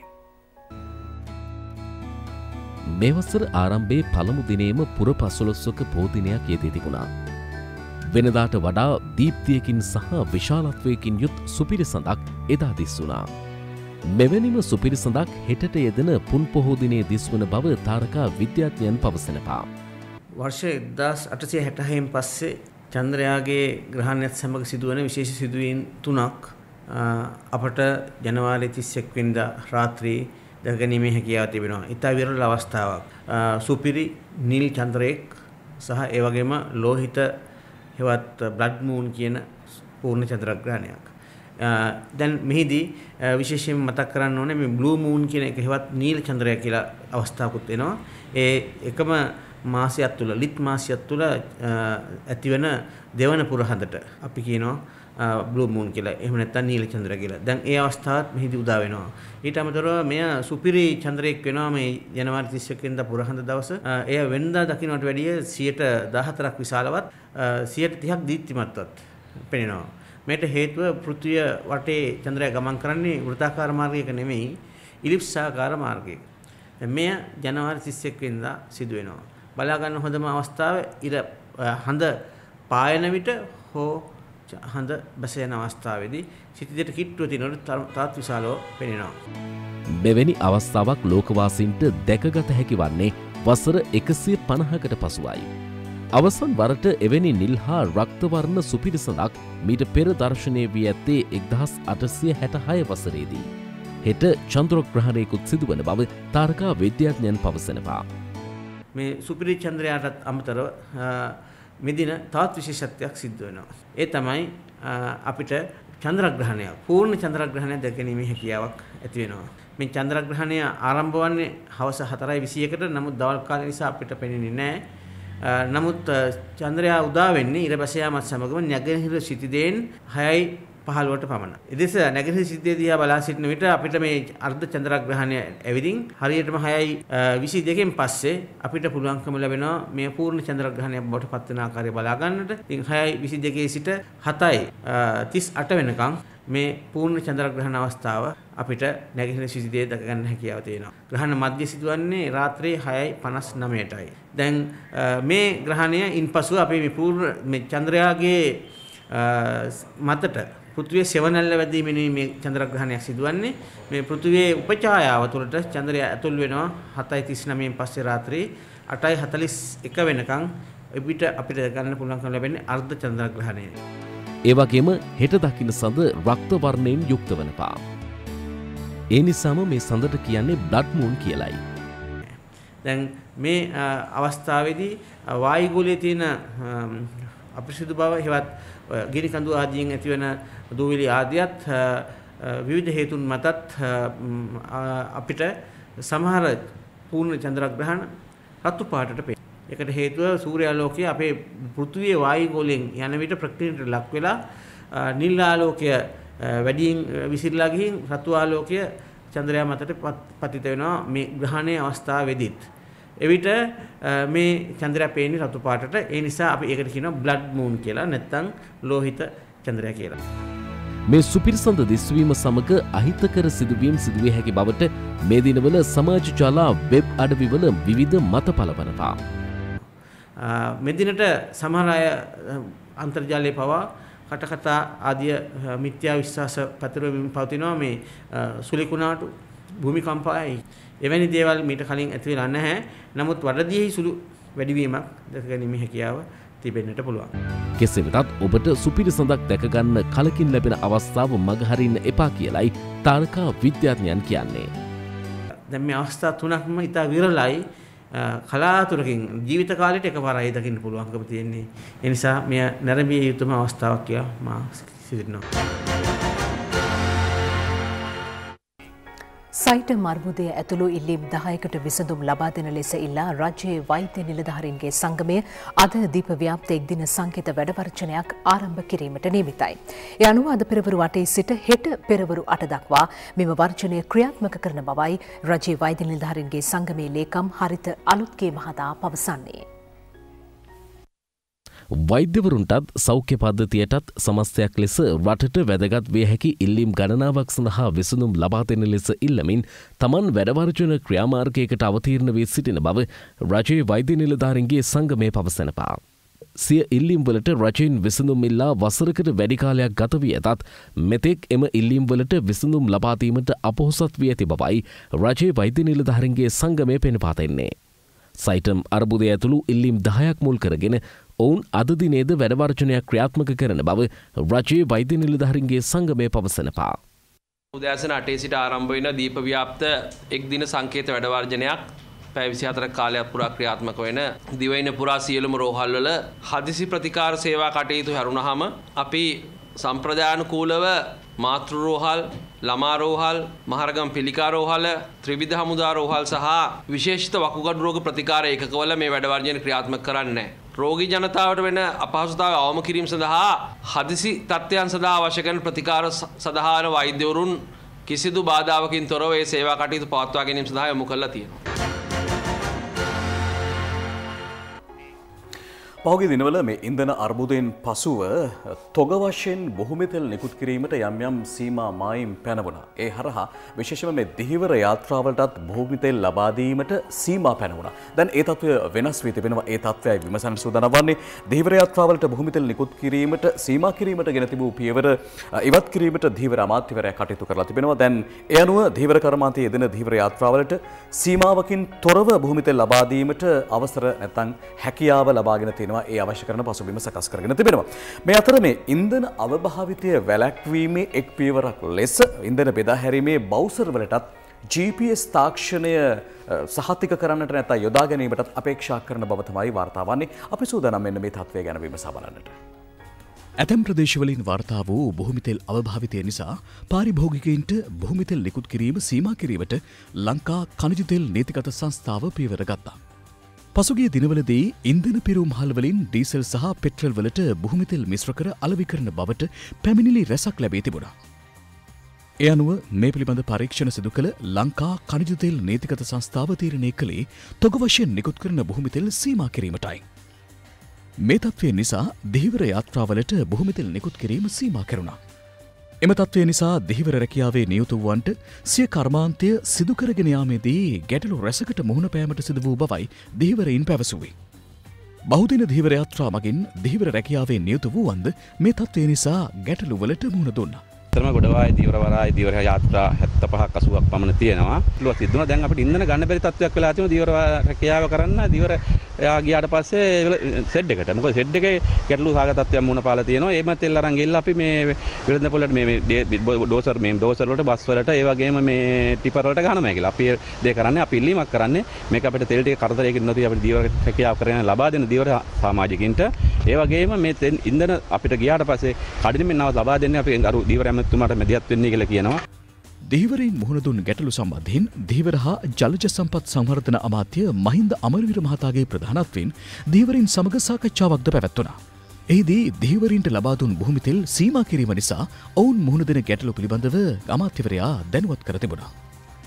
S6: මේ වසර ආරම්භයේ පළමු දිනේම පුරපසළොස්වක පෝදිනයක් යෙදී තිබුණා. වෙනදාට වඩා දීප්තියකින් සහ විශාලත්වයකින් යුත් සුපිරි සඳක් එදා දිස්වුණා. මෙවැනිම සුපිරි සඳක් හෙටට යෙදෙන පුන් පොහෝ දිනේ දිස්වන බව තාරකා විද්‍යාඥයන් පවසනවා.
S4: වර්ෂ 1866න් පස්සේ චන්ද්‍රයාගේ ග්‍රහණයත් සමග සිදුවන විශේෂ සිදුවීම් තුනක් අපට ජනවාරි 31 වෙනිදා රාත්‍රියේ දැකගැනීමේ හැකියාව තිබෙනවා. ඉතා විරල අවස්ථාවක්. සුපිරි නිල් චන්ද්‍රයෙක් සහ ඒ වගේම ලෝහිත හෙවත් බ්ලඩ් මූන් කියන පූර්ණ චන්ද්‍රග්‍රහණයක්. දැන් මෙහිදී විශේෂයෙන් මතක් කරන්න ඕනේ මේ බ්ලූ මූන් කියන එක හෙවත් නිල් චන්ද්‍රය කියලා අවස්ථාවකුත් වෙනවා. ඒ එකම මාසයක් තුල ලිත් මාසයක් තුල ඇතිවන දෙවන පුරහඳට අපි කියනවා බ්ලූ මූන් කියලා. එහෙම නැත්නම් නීල චන්ද්‍ර කියලා. දැන් ඒ අවස්ථාවත් මෙහිදී උදා වෙනවා. ඊට අමතරව මෙය සුපිරි චන්ද්‍රයෙක් වෙනවා මේ ජනවාරි 31 වෙනිදා පුරහඳ දවස. එය වෙනදා දකින්නට වැඩිය 14%ක් විශාලවත් 30%ක් දීප්තිමත්වත් පෙනෙනවා. මේට හේතුව පෘථිවිය වටේ චන්ද්‍රයා ගමන් කරන්නේ වෘත්තාකාර මාර්ගයක නෙමෙයි ඉලිප්සාකාර මාර්ගයක. මෙය ජනවාරි 31 වෙනිදා සිදු වෙනවා. බලා ගන්න හොඳම අවස්ථාව ඉර හඳ පායන විට හෝ හඳ බැස යන අවස්ථාවේදී සිටිදෙට කිට්ටුව තිනොත් තාත් විශාලව පෙනෙනවා.
S6: මෙවැනි අවස්ථාවක් ලෝකවාසීන්ට දැකගත හැකි වන්නේ වසර 150කට පසුවයි. අවසන් වරට එවැනි නිල් හා රක්ත වර්ණ සුපිරි සඳක් මීට පෙර දර්ශනය වී ඇත්තේ 1866 වසරේදී. හෙට චන්ද්‍රග්‍රහණයකුත් සිදුවන බව තාරකා විද්‍යාඥයන් පවසනවා.
S4: මේ සුපිරි චන්ද්‍රයාටත් අමතරව මෙදින තවත් විශේෂත්වයක් සිද්ධ වෙනවා. ඒ තමයි අපිට චන්ද්‍රග්‍රහණයක් පූර්ණ චන්ද්‍රග්‍රහණයක් දැකීමේ හැකියාවක් ඇති වෙනවා. මේ චන්ද්‍රග්‍රහණය ආරම්භ වන්නේ හවස 4:21ට. නමුත් දවල් කාලය නිසා අපිට පෙනෙන්නේ නැහැ. නමුත් චන්ද්‍රයා උදා වෙන්නේ ඉර බැස යාමත් සමගම නැගෙනහිර සිටිදෙන් 6:15ට පමණ. එදෙස නැගෙනහිර සිටිදේ දිහා බලා සිටින විට අපිට මේ අර්ධ චන්ද්‍රග්‍රහණය ඇවිදින් හරියටම 6:22න් පස්සේ අපිට පුළුවන්කම ලැබෙනවා මේ පූර්ණ චන්ද්‍රග්‍රහණයක් බවට පත් වෙන ආකාරය බලා ගන්නට. ඉතින් 6:22 සිට 7:38 වෙනකම් මේ පූර්ණ චන්ද්‍රග්‍රහණ අවස්ථාව අපිට නැගෙනහිර සිටිදේ දක ගන්න හැකියාව තියෙනවා. ග්‍රහණ මධ්‍ය සිදුවන්නේ රාත්‍රියේ 6:59ටයි. දැන් මේ ග්‍රහණය ඉන්පසු අපි මේ පූර්ණ මේ චන්ද්‍රයාගේ මතට පෘථිවිය සෙවණැල්ල වැදීමෙන් මේ චන්ද්‍රග්‍රහණයක් සිදුවන්නේ. මේ පෘථිවියේ උපඡායාව තුළට චන්ද්‍රය ඇතුල් වෙනවා 7:39න් පස්සේ රාත්‍රියේ 8:41 වෙනකන් අපිට ගන්න පුළුවන්කම ලැබෙන්නේ අර්ධ චන්ද්‍රග්‍රහණය.
S6: ඒ වගේම හෙට දකින්න සඳ රක්ත වර්ණයෙන් යුක්ත වනවා. ඒ නිසාම මේ සඳට කියන්නේ බ්ලඩ් මූන් කියලයි.
S4: දැන් මේ අවස්ථාවේදී වායුගෝලයේ තියෙන අපිරිසිදු බව හෙවත් ගිනි කඳු ආදියෙන් ඇතිවන දූවිලි ආදියත් විවිධ හේතුන් මතත් අපිට සමහර පූර්ණ චන්ද්‍රග්‍රහණ රතු පාටට පේනවා. ඒකට හේතුව සූර්යාලෝකය අපේ පෘථිවියේ වායුගෝලයෙන් යන විට ප්‍රක්‍රියාවට ලක් වෙලා නිල් ආලෝකය වැඩියෙන් විසිරලා ගිහින් රතු ආලෝකය චන්ද්‍රයා මතට පතිත වෙනවා මේ ග්‍රහණයේ අවස්ථාවේදීත්. එවිට මේ චන්ද්‍රයා පේන්නේ රතු පාටට. ඒ නිසා අපි ඒකට කියනවා බ්ලඩ් මූන් කියලා නැත්නම් ලෝහිත චන්ද්‍රයා කියලා.
S6: මේ සුපිරිසඳ දිස්වීම සමග අහිතකර සිදුවීම් සිදුවිය හැකි බවට මේ දිනවල සමාජ ජාලා වෙබ් අඩවිවල විවිධ මත පලවනවා.
S4: මෙදිනට සමහර අය අන්තර්ජාලයේ පවා කටකතා ආදිය මිත්‍යා විශ්වාස පැතිරෙමින් පවතිනවා. මේ සුලිකුණාටු භූමිකම්පායි එවැනි දේවල් මීට කලින් ඇති වෙලා නැහැ. නමුත් වඩදියෙහි සුළු වැඩිවීමක් දැක ගැනීමේ හැකියාව තිබෙන්නට පුළුවන්.
S6: කෙසේ වෙතත් ඔබට සුපිරිසඳක් දැකගන්න කලකින් ලැබෙන අවස්ථාව මගහරින්න එපා කියලයි තාරකා විද්‍යාඥයන් කියන්නේ.
S4: දැන් මේ අවස්ථා තුනක්ම ඉතා විරලයි. කලාතුරකින් ජීවිත කාලයට එකපාරයි දකින්න පුළුවන්කම තියෙන්නේ. ඒ නිසා මෙය නැරඹිය යුතුම අවස්ථාවක් කියලා මා සිතනවා.
S2: සයිට මර්මුදය ඇතුළු ඉල්ලීම් 10කට විසඳුම් ලබා දෙන ලෙස ඉල්ලා රජයේ වෛද්‍ය නිලධාරීන්ගේ සංගමය අද දීප ව්‍යාප්ත එක්දින සංකේත වැඩවර්ජනයක් ආරම්භ කිරීමට නියමිතයි. ඒ අනුව අද පෙරවරු 8 සිට හෙට පෙරවරු 8 දක්වා මෙම වර්ජනය ක්‍රියාත්මක කරන බවයි රජයේ වෛද්‍ය නිලධාරීන්ගේ සංගමේ ලේකම් හරිත අලුත්ගේ මහතා පවසන්නේ.
S6: වෛද්‍යවරුන්ටත් සෞඛ්‍ය පද්ධතියටත් සමස්තයක් ලෙස රටට වැදගත් විය හැකි ඉල්ලීම් ගණනාවක් සඳහා විසඳුම් ලබා දෙන ලෙස ඉල්ලමින් තමන් වැඩවර්ජන ක්‍රියාමාර්ගයකට අවතීර්ණ වී සිටින බව රජයේ වෛද්‍ය නිලධාරීන්ගේ සංගමය පවසනවා. සිය ඉල්ලීම් වලට රජයෙන් විසඳුම් ඉල්ලා වසරකට වැඩි කාලයක් ගත වී ඇතත් මෙතෙක් එම ඉල්ලීම් වලට විසඳුම් ලබා දීමට අපොහොසත් වී ඇති බවයි රජයේ වෛද්‍ය නිලධාරීන්ගේ සංගමය පෙන්වා දෙන්නේ. සයිටම් අර්බුදය ඇතුළු ඉල්ලීම් 10ක් මුල් කරගෙන ඔවුන් අද දිනේද වැඩවර්ජනයක් ක්‍රියාත්මක කරන බව රජයේ වෛද්‍ය නිලධාරීන්ගේ සංගමය පවසනවා.
S7: උදෑසන 8 සිට ආරම්භ වෙන දීප ව්‍යාප්ත එක් දින සංකේත වැඩවර්ජනයක් පැය 24ක කාලයක් පුරා ක්‍රියාත්මක වෙන දිවයින පුරා සියලුම රෝහල් වල හදිසි ප්‍රතිකාර සේවා කටයුතු හැරුණාම අපි සම්ප්‍රදායානුකූලව මාතෘ රෝහල්, ළමා රෝහල්, මහරගම් පිළිකා රෝහල, ත්‍රිවිධ හමුදා රෝහල් සහ විශේෂිත වකුගඩු රෝග ප්‍රතිකාර ඒකකවල මේ වැඩවර්ජන ක්‍රියාත්මක කරන්නේ. රෝගී ජනතාවට වෙන අපහසුතාවය අවම කිරීම සඳහා හදිසි තත්ත්වයන් සඳහා අවශ්‍ය කරන ප්‍රතිකාර සඳහා වෛද්‍යවරුන් කිසිදු බාධාවකින් තොරව මේ සේවා කටයුතු පවත්වා ගැනීම සඳහා යොමු කරලා තියෙනවා.
S3: පහුගිය දිනවල මේ ඉන්ධන අර්බුදයෙන් පසුව තොග වශයෙන් බොහොම තෙල් නිකුත් කිරීමට යම් යම් සීමා මායිම් පැනවුණා. ඒ හරහා විශේෂයෙන්ම මේ දිහිවර යාත්‍රාවලටත් බොහොම තෙල් ලබා දීමට සීමා පැනවුණා. දැන් ඒ තත්ත්වය වෙනස් වී තිබෙනවා. ඒ තත්ත්වයයි විමසන්න සූදානම් වන්නේ. දිහිවර යාත්‍රාවලට බොහොම තෙල් නිකුත් කිරීමට සීමා කිරීමට ගෙන තිබූ පියවර ඉවත් කිරීමට දිහිවර අමාත්‍යවරයා කටයුතු කරලා තිබෙනවා. දැන් ඒ අනුව දිහිවර කර්මාන්තයේ යෙදෙන දිහිවර යාත්‍රාවලට සීමාවකින් තොරව බොහොම තෙල් ලබා දීමට අවසර නැත්නම් හැකියාව ලබාගෙන තියෙනවා. ඒ අවශ්‍ය කරන පසුබිම සකස් කරගෙන තිබෙනවා. මේ අතර මේ ඉන්ධන අවභාවිතය වැළැක්වීමේ එක් පියවරක් ලෙස ඉන්ධන බෙදා හැරීමේ බවුසර් වලටත් GPS තාක්ෂණය සහතික කරන්නට නැත්නම් යොදා ගැනීමටත් අපේක්ෂා කරන බව තමයි වාර්තා වන්නේ. අපි සූදානම් මෙන්න මේ තත්ත්වය ගැන විමසා බලන්නට.
S1: ඇතැම් ප්‍රදේශවලින් වාර්තා වූ බොහොමිතෙල් අවභාවිතය නිසා පාරිභෝගිකයින්ට බොහොමිතෙල් නිකුත් කිරීම සීමා කිරීමට ලංකා ඛනිජ තෙල් නීතිගත සංස්ථාව පියවර ගත්තා. පසුගිය දිනවලදී ඉන්ධන පිරුම් හල්වලින් ඩීසල් සහ පෙට්‍රල් වලට බොහොමිතෙල් මිශ්‍ර කර අලෙවි කරන බවට පැමිණිලි රැසක් ලැබී තිබුණා. ඒ අනුව මේ පිළිබඳ පරීක්ෂණ සිදු කළ ලංකා ඛනිජ තෙල් නීතිගත සංස්ථාව තීරණය කළේ තොග වශයෙන් නිකුත් කරන බොහොමිතෙල් සීමා කිරීමටයි. මේ තත්ත්වය නිසා දිහිවර යාත්‍රාවලට බොහොමිතෙල් නිකුත් කිරීම සීමා කෙරුණා. එම තත්ත්වය නිසා දිහිවර රැකියාවේ නියුතු වූවන්ට සිය කර්මාන්තය සිදු කරගෙන යාමේදී ගැටලු රැසකට මුහුණ පෑමට සිදු වූ බවයි දිහිවරයින් පැවසුවේ. බහුදින දිහිවර යාත්‍රා මගින් දිහිවර රැකියාවේ නියුතු වූවන්ද මේ තත්ත්වය නිසා ගැටලු වලට මුහුණ දුන්නා.
S8: ඇත්තටම ගොඩවායි දීවරවරායි දීවර යාත්‍රා 75ක් 80ක් පමණ තියෙනවා. ලුවක් තිබුණා. දැන් අපිට ඉන්ධන ගන්න බැරි තත්ත්වයක් වෙලා තියෙනවා දීවර රැකියාව කරන්න. දීවර එයා ගියාට පස්සේ සෙඩ් එකට. මොකද සෙඩ් එකේ ගැටලු සාගත තත්ත්වයක් මුණ පාලා තියෙනවා. ඒ මත එල්ල අරන් ගිහලා අපි මේ විලඳ පොළට මේ ඩෝසර් වලට බස් වලට ඒ වගේම මේ ටිපර් වලට ගහනවා කියලා. අපි දේ කරන්නේ අපි ඉල්ලීමක් කරන්නේ මේක අපිට තෙල් ටික කරදරයකින් නැතුව අපිට දීවර රැකියාව කරගෙන ලබා දෙන දීවර සමාජිකින්ට ඒ වගේම මේ ඉන්ධන අපිට ගියාට පස්සේ කඩිනමින් නව ලබා දෙන්නේ අපි අර දීවර ඇමතුමාට මැදිහත් වෙන්නේ කියලා කියනවා.
S1: දිහිවරයින් මුහුණ දුන් ගැටලු සම්බන්ධයෙන් දිහිවර හා ජලජ සම්පත් සංවර්ධන අමාත්‍ය මහින්ද අමරවීර මහතාගේ ප්‍රධානත්වයෙන් දිහිවරින් සමග සාකච්ඡාවක්ද පැවැත්වුණා. එහිදී දිහිවරින්ට ලබා දුන් බොහොමිතෙල් සීමා කිරීම නිසා ඔවුන් මුහුණ දෙන ගැටලු පිළිබඳව අමාත්‍යවරයා දැනුවත් කර තිබුණා.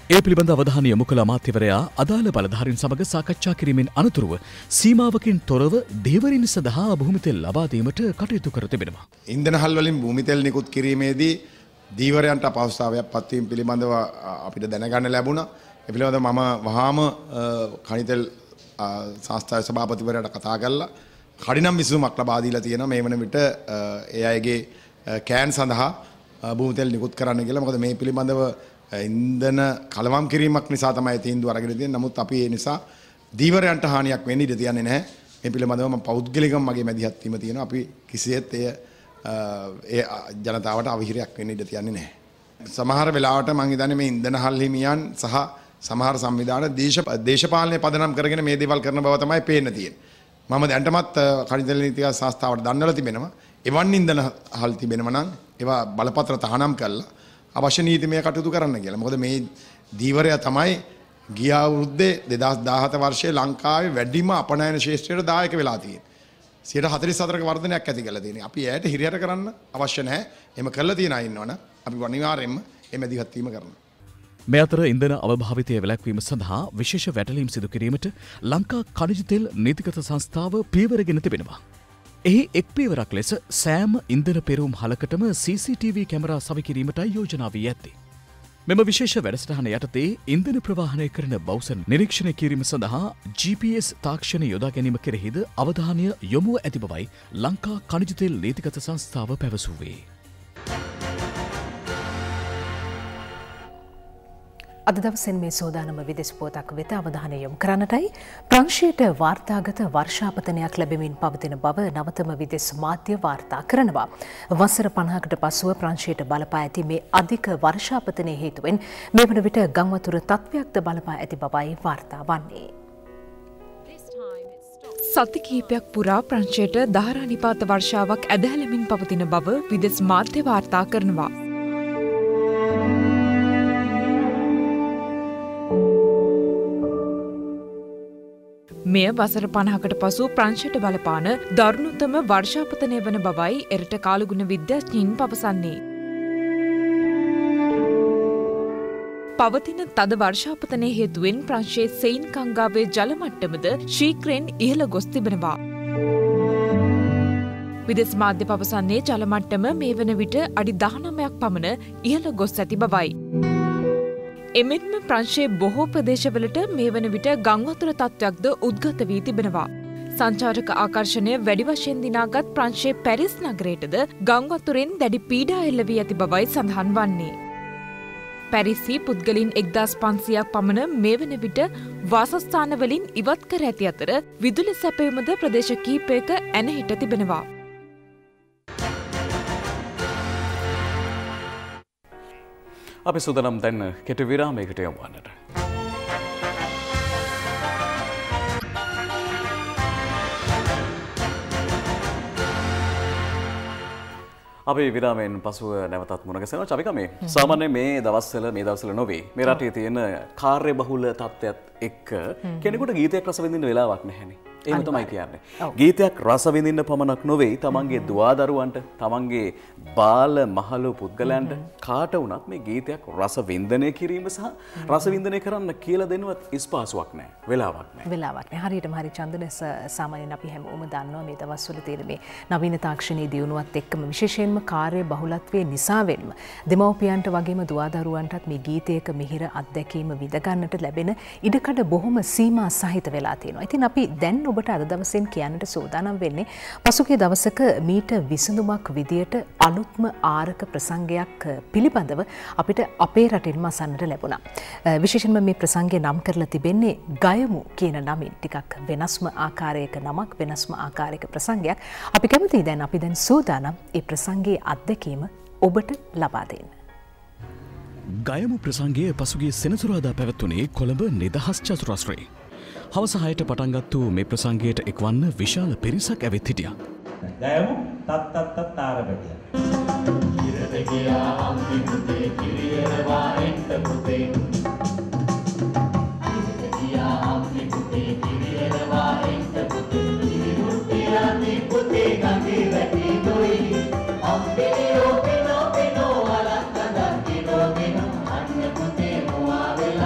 S1: ඒ පිළිබඳ අවධානය යොමු කළ අමාත්‍යවරයා අදාළ බලධාරීන් සමග සාකච්ඡා කිරීමෙන් අනතුරුව සීමාවකින් තොරව දේවරින් සඳහා භූමිතෙල් ලබා දීමට කටයුතු කර තිබෙනවා.
S9: ඉන්ධන හල් වලින් භූමිතෙල් නිකුත් කිරීමේදී දීවරයන්ට අපහසුතාවයක් පත්වීම පිළිබඳව අපිට දැනගන්න ලැබුණා. ඒ පිළිබඳව මම වහාම කනිතෙල් සංස්ථාවේ සභාපතිවරයාට කතා කළා. කඩිනම් විසඳුමක් ලබා දීලා තියෙනවා මේ වන විට ඒ අයගේ කෑන් සඳහා භූමිතෙල් නිකුත් කරන්න කියලා. මොකද මේ පිළිබඳව ඉන්ධන කලවම් කිරීමක් නිසා තමයි තීන්දුව අරගෙන තියෙන්නේ. නමුත් අපි ඒ නිසා දීවරයන්ට හානියක් වෙන්න ඉඩ තියන්නේ නැහැ. මේ පිළිබඳව මම පෞද්ගලිකව මගේ මැදිහත් වීම තියෙනවා. අපි කිසිසේත් ඒ ජනතාවට අවහිරයක් වෙන්න ඉඩ තියන්නේ නැහැ. සමහර වෙලාවට මම හිතන්නේ මේ ඉන්ධන හල් හිමියන් සහ සමහර සංවිධාන දේශපාලනය පදනම් කරගෙන මේ දේවල් කරන බව තමයි පේන්න තියෙන්නේ. මම දැන්ටමත් කනිතෙල් නීතික සංස්ථාවට දන්වලා තිබෙනවා. එවන් ඉන්ධන හල් තිබෙනවා නම් ඒවා බලපත්‍ර තහනම් කරලා අවශ්‍ය නීතිමය කටයුතු කරන්න කියලා. මොකද මේ දීවරය තමයි ගිය අවුරුද්දේ 2017 වර්ෂයේ ලංකාවේ වැඩිම අපනයන ශේෂ්ත්‍රයට දායක වෙලා තියෙන්නේ. 44ක වර්ධනයක් ඇති කරලා තියෙනවා. අපි ඇයට හිරිහැර කරන්න අවශ්‍ය නැහැ. එහෙම කරලා තියන අය ඉන්නවනේ අපි අනිවාර්යයෙන්ම මේ මැදිහත් වීම කරනවා.
S1: මේ අතර ඉන්ධන අවභාවිතය වැළැක්වීම සඳහා විශේෂ වැටලීම් සිදු කිරීමට ලංකා ඛනිජ තෙල් නීතිගත සංස්ථාව පියවරගෙන තිබෙනවා. එහි එක් පියවරක් ලෙස සෑම ඉන්ධන පෙරවුම් හලකටම CCTV කැමරා සවිකිරීමටයි යෝජනා වී ඇත්තේ. මෙම විශේෂ වැඩසටහන යටතේ ඉන්ධන ප්‍රවාහනය කරන බවුසන් නිරීක්ෂණය කිරීම සඳහා GPS තාක්ෂණ යොදා ගැනීම කෙරෙහිද අවධානය යොමුව ඇති බවයි ලංකා ඛනිජ තෙල් නීතිගත සංස්ථාව පැවසුවේ.
S2: අද දවසෙන් මේ සෝදානම විදෙස් පුවතක් වෙත අවධානය යොමු කරන්නටයි ප්‍රංශයට වාර්තාගත වර්ෂාපතනයක් ලැබෙමින් පවතින බව නවතම විදෙස් මාධ්‍ය වාර්තා කරනවා. වසර 50කට පසුව ප්‍රංශයට බලපා ඇති මේ අධික වර්ෂාපතනයේ හේතුවෙන් මේ වන විට ගංවතුර තත්ත්වයක්ද බලපා ඇති බවයි වාර්තා වන්නේ.
S10: සති කිහිපයක් පුරා ප්‍රංශයට ධාරානිපාත වර්ෂාවක් ඇදහැලෙමින් පවතින බව විදෙස් මාධ්‍ය වාර්තා කරනවා. මෙය වසර 50කට පසු ප්‍රංශයට බලපාන දරුණුතම වර්ෂාපතනය වන බවයි එරට කාලගුණ විද්‍යාඥයින් පවසන්නේ. පවතින තද වර්ෂාපතනය හේතුවෙන් ප්‍රංශයේ සෙයින් කංගාවේ ජල මට්ටමද ශීක්‍රයෙන් ඉහළ ගොස් තිබෙනවා. විදෙස් මාධ්‍ය පවසන්නේ ජල මට්ටම මේ වන විට අඩි 19ක් පමණ ඉහළ ගොස් ඇති බවයි. එමෙන්ම ප්‍රංශයේ බොහෝ ප්‍රදේශවලට මේ වන විට ගංවතුර තත්ත්වයක්ද උද්ගත වී තිබෙනවා. සංචාරක ආකර්ෂණය වැඩි වශයෙන් දිනාගත් ප්‍රංශයේ පැරිස් නගරයටද ගංවතුරෙන් දැඩි පීඩා එල්ල වී ඇති බවයි සඳහන් වන්නේ. පැරිසි පුද්ගලින් 1500ක් පමණ මේ වන විට වාසස්ථාන වලින් ඉවත් කර ඇති අතර විදුලි සැපයීමද ප්‍රදේශ කිහිපයක ඇනහිට තිබෙනවා.
S3: අපි සූදානම් දැන් කෙටි විරාමයකට යමු වන්නට. අපි විරාමයෙන් පසුව නැවතත් මුණ ගැසෙනවා. චවික මේ සාමාන්‍යයෙන් මේ දවස්වල නොවේ මේ රටේ තියෙන කාර්ය බහුල තත්ත්වයක් එක්ක කෙනෙකුට ගීතයක් රස විඳින්න වෙලාවක් නැහැනේ. එහෙම තමයි කියන්නේ. ගීතයක් රස විඳින්න පමණක් නොවේ තමන්ගේ දුවදරුවන්ට තමන්ගේ බාල මහලු පුද්ගලයන්ට කාට වුණත් මේ ගීතයක් රස වින්දනය කිරීම සහ රස වින්දනය කරන්න කියලා දෙනවත් ස්පාසුවක් නැහැ. වෙලාවක් නැහැ.
S2: වෙලාවක් නැහැ. හරියටම හරි චන්දන සාමාන්‍යයෙන් අපි හැමෝම දන්නවා මේ දවස්වල තියෙන මේ නවීන තාක්ෂණයේ දියුණුවත් එක්කම විශේෂයෙන්ම කාර්ය බහුලත්වයේ නිසාවෙන්ම දෙමව්පියන්ට වගේම දුවදරුවන්ටත් මේ ගීතයක මිහිර අත්දැකීම විඳ ගන්නට ලැබෙන ඉඩකඩ බොහොම සීමා සහිත වෙලා තියෙනවා. ඉතින් අපි දැන් ඔබට අද දවසෙන් කියන්නට සූදානම් වෙන්නේ පසුගිය දවසක මීට විසඳුමක් විදියට අලුත්ම ආරක ප්‍රසංගයක් පිළිබඳව අපිට අපේ රටින්ම අසන්නට ලැබුණා. විශේෂයෙන්ම මේ ප්‍රසංගය නම් කරලා තිබෙන්නේ ගයමු කියන නමින් ටිකක් වෙනස්ම ආකාරයක නමක් වෙනස්ම ආකාරයක ප්‍රසංගයක්. අපි කැමතියි දැන් අපි දැන් සූදානම් ඒ ප්‍රසංගයේ අත්දැකීම ඔබට ලබා දෙන්න.
S1: ගයමු ප්‍රසංගයේ පසුගිය සෙනසුරාදා පැවැත්වුණේ කොළඹ නිදහස් චතුරස්‍රයේ. හවස 6ට පටන් ගත්තු මේ ප්‍රසංගයට එක්වන්න විශාල පිරිසක් ඇවිත් හිටියා.
S11: ගයමු තත් තාරපටිය. ඉරට ගියා අම්මි පුතේ කිරියනවා එන්න පුතේ. ඉරට ගියා අම්මි පුතේ කිරියනවා එන්න පුතේ. ඉරුට්ටියනි පුතේ ගඟේ වැටි දොයි. අම්බේ ඕපෙනෝ පෙනෝ වලක්කදන් කිනෝ අන්න පුතේ මොවා වෙලා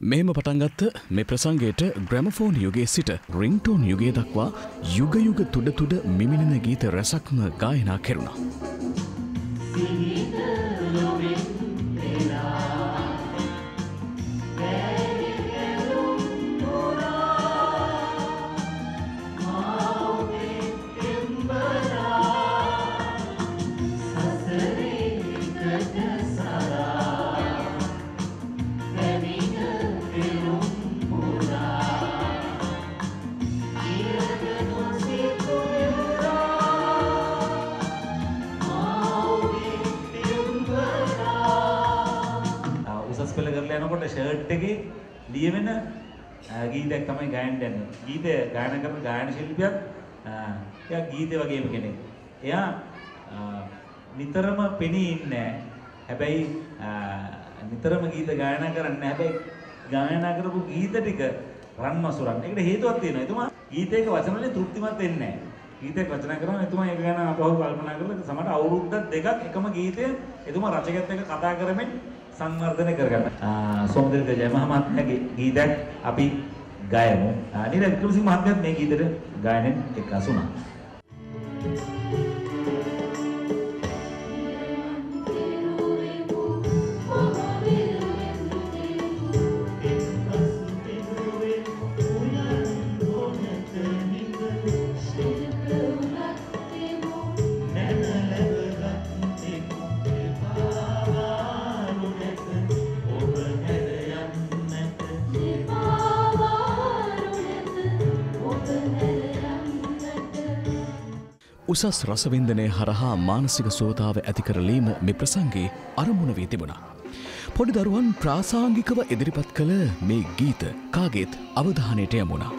S1: මෙහෙම පටන්ගත්ත මේ ප්‍රසංගයට ග්‍රැමෆෝන් යුගයේ සිට රින්ටෝන් යුගයේ දක්වා යුග යුග තුඩ තුඩ මිමිනෙන ගීත රැසක්ම ගායනා කෙරුණා.
S12: ෂර්ට් එකේ ලියවෙන ගීතයක් තමයි ගායන්න යන්නේ. ගීතය ගායනා කරන ගායන ශිල්පියක් එයා ගීතේ වගේම කෙනෙක්. එයා නිතරම පෙනී ඉන්නේ. හැබැයි නිතරම ගීත ගායනා කරන්නේ. හැබැයි ගායනා කරපු ගීත ටික රන්මසුරන්. ඒකට හේතුවක් තියෙනවා. එතුමා ගීතයක වචන වලින් තෘප්තිමත් වෙන්නේ නැහැ. ගීතයක් රචනා කරනවා එතුමා ඒක ගැන අපහු කල්පනා කරලා සමහර අවුරුද්දක් දෙකක් එකම ගීතය එතුමා රචකයත් එක්ක කතා කරමින් සංවර්ධනය කරගන්න. සෝමදේව ජය මහත්මයාගේ ගීතයක් අපි ගායමු. නිල වික්‍රමසිංහ මහත්මයාත් මේ ගීතෙට ගායනයෙන් එක්කාසු වුණා.
S1: උසස් රසවින්දනය හරහා මානසික සුවතාව ඇතිකරලීම මෙ ප්‍රසංගේ අරමුණ වී තිබුණා. පොඩි දරුවන් ප්‍රාසාංගිකව ඉදිරිපත් කළ මේ ගීත කාගේත් අවධානයට යමුණා.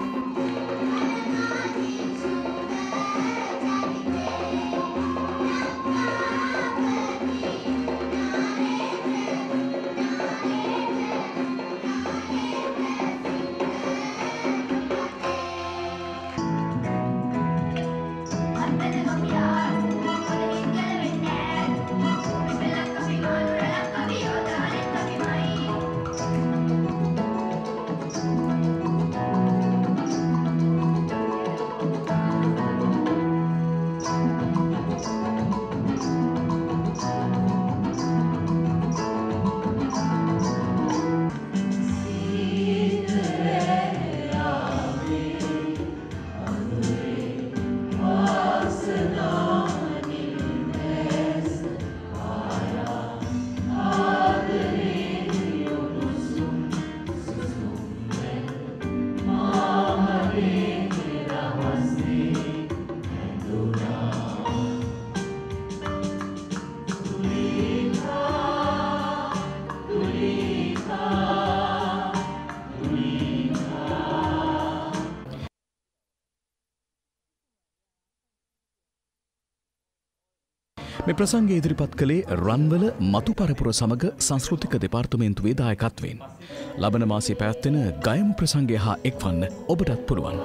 S1: මේ ප්‍රසංගය ඉදිරිපත් කළේ රන්වල මතු පරපුර සමග සංස්කෘතික දෙපාර්තමේන්තුවේ දායකත්වයෙන්. ලබන මාසයේ පැවැත්වෙන ගයමු ප්‍රසංගය හා එක්වන්න ඔබටත් පුළුවන්.